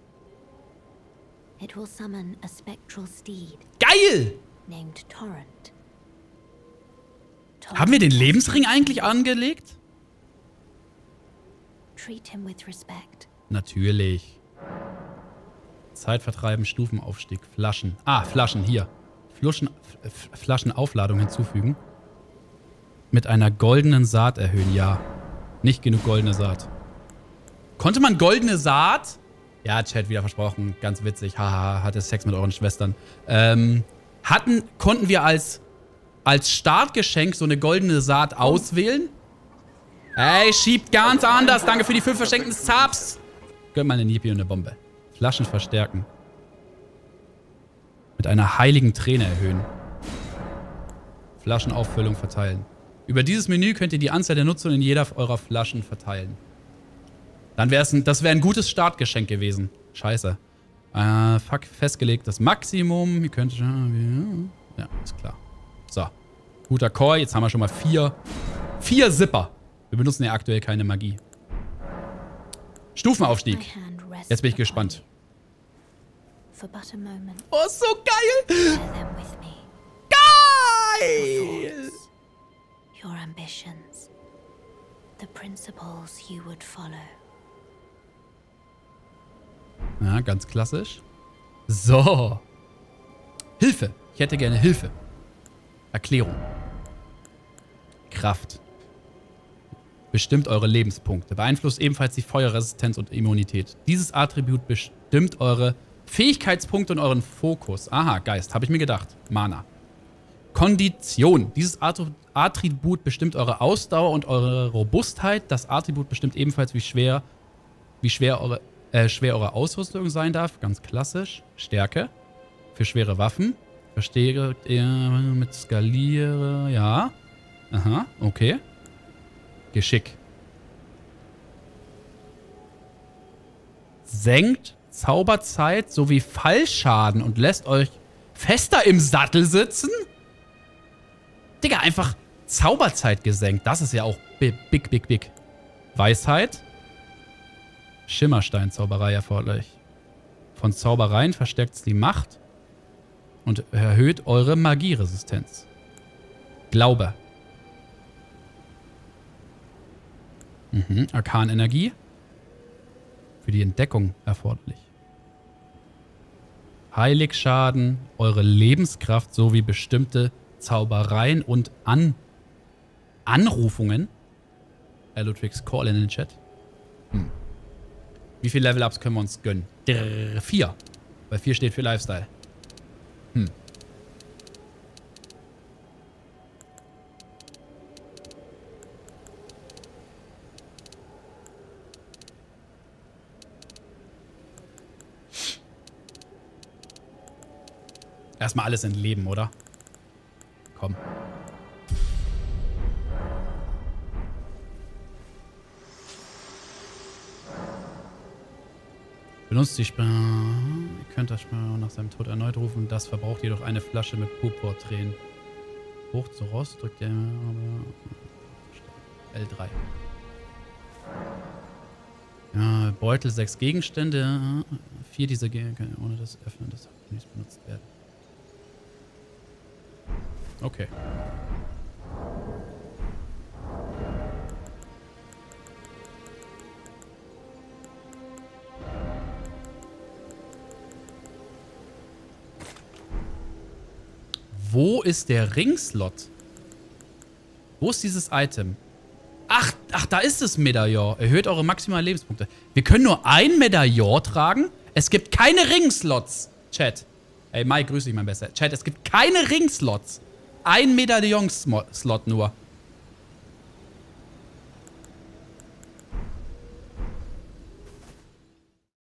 It will summon a spectral steed. Geil! Named Torrent. Haben wir den Lebensring eigentlich angelegt? Treat him with respect. Natürlich. Zeit vertreiben, Stufenaufstieg, Flaschen. Ah, Flaschen, hier. Flaschenaufladung hinzufügen. Mit einer goldenen Saat erhöhen, ja. Nicht genug goldene Saat. Konnte man goldene Saat? Ja, Chat, wieder versprochen. Ganz witzig. Haha, hatte Sex mit euren Schwestern. Konnten wir als Startgeschenk so eine goldene Saat auswählen? Ey, schiebt ganz anders. Danke für die 5 verschenkten Subs. Gönnt mal eine Nipi und eine Bombe. Flaschen verstärken. Mit einer heiligen Träne erhöhen. Flaschenauffüllung verteilen. Über dieses Menü könnt ihr die Anzahl der Nutzer in jeder eurer Flaschen verteilen. Dann das wäre ein gutes Startgeschenk gewesen. Scheiße. Fuck, festgelegt das Maximum. Ihr könnt schon... Ja, ist klar. So. Guter Call. Jetzt haben wir schon mal 4 Zipper. Wir benutzen ja aktuell keine Magie. Stufenaufstieg. Jetzt bin ich gespannt. Oh, so geil! Geil! Your ambitions, the principles you would follow. Ja, ganz klassisch. So. Hilfe. Ich hätte gerne Hilfe. Erklärung. Kraft. Bestimmt eure Lebenspunkte. Beeinflusst ebenfalls die Feuerresistenz und Immunität. Dieses Attribut bestimmt eure Fähigkeitspunkte und euren Fokus. Aha, Geist. Habe ich mir gedacht. Mana. Kondition. Dieses Attribut bestimmt eure Ausdauer und eure Robustheit. Das Attribut bestimmt ebenfalls, wie schwer eure Ausrüstung sein darf. Ganz klassisch. Stärke. Für schwere Waffen. Verstärkt ihr mit Skaliere. Ja. Aha, okay. Geschick. Senkt Zauberzeit sowie Fallschaden und lässt euch fester im Sattel sitzen? Digga, einfach Zauberzeit gesenkt. Das ist ja auch big. Weisheit. Schimmerstein-Zauberei erforderlich. Von Zaubereien verstärkt es die Macht und erhöht eure Magieresistenz. Glaube. Arkanenergie. Für die Entdeckung erforderlich. Heiligschaden, eure Lebenskraft sowie bestimmte Zaubereien und Anrufungen. Ludwigs Call in den Chat. Wie viele Level-Ups können wir uns gönnen? 4. Weil 4 steht für Lifestyle. Erstmal alles entleben, oder? Komm. Benutzt die Sprache. Ihr könnt das Sprache nach seinem Tod erneut rufen. Das verbraucht jedoch eine Flasche mit Purpurtränen. Hoch zu Rost drückt ihr L3. Ja, Beutel 6 Gegenstände. 4 dieser Gegenstände ohne das Öffnen des Menüs benutzt werden. Okay. Wo ist der Ringslot? Wo ist dieses Item? Ach, da ist das Medaillon. Erhöht eure maximalen Lebenspunkte. Wir können nur ein Medaillon tragen. Es gibt keine Ringslots. Chat. Ey, Mike, grüß dich, mein Bester. Chat, es gibt keine Ringslots. Ein Medaillon-Slot nur.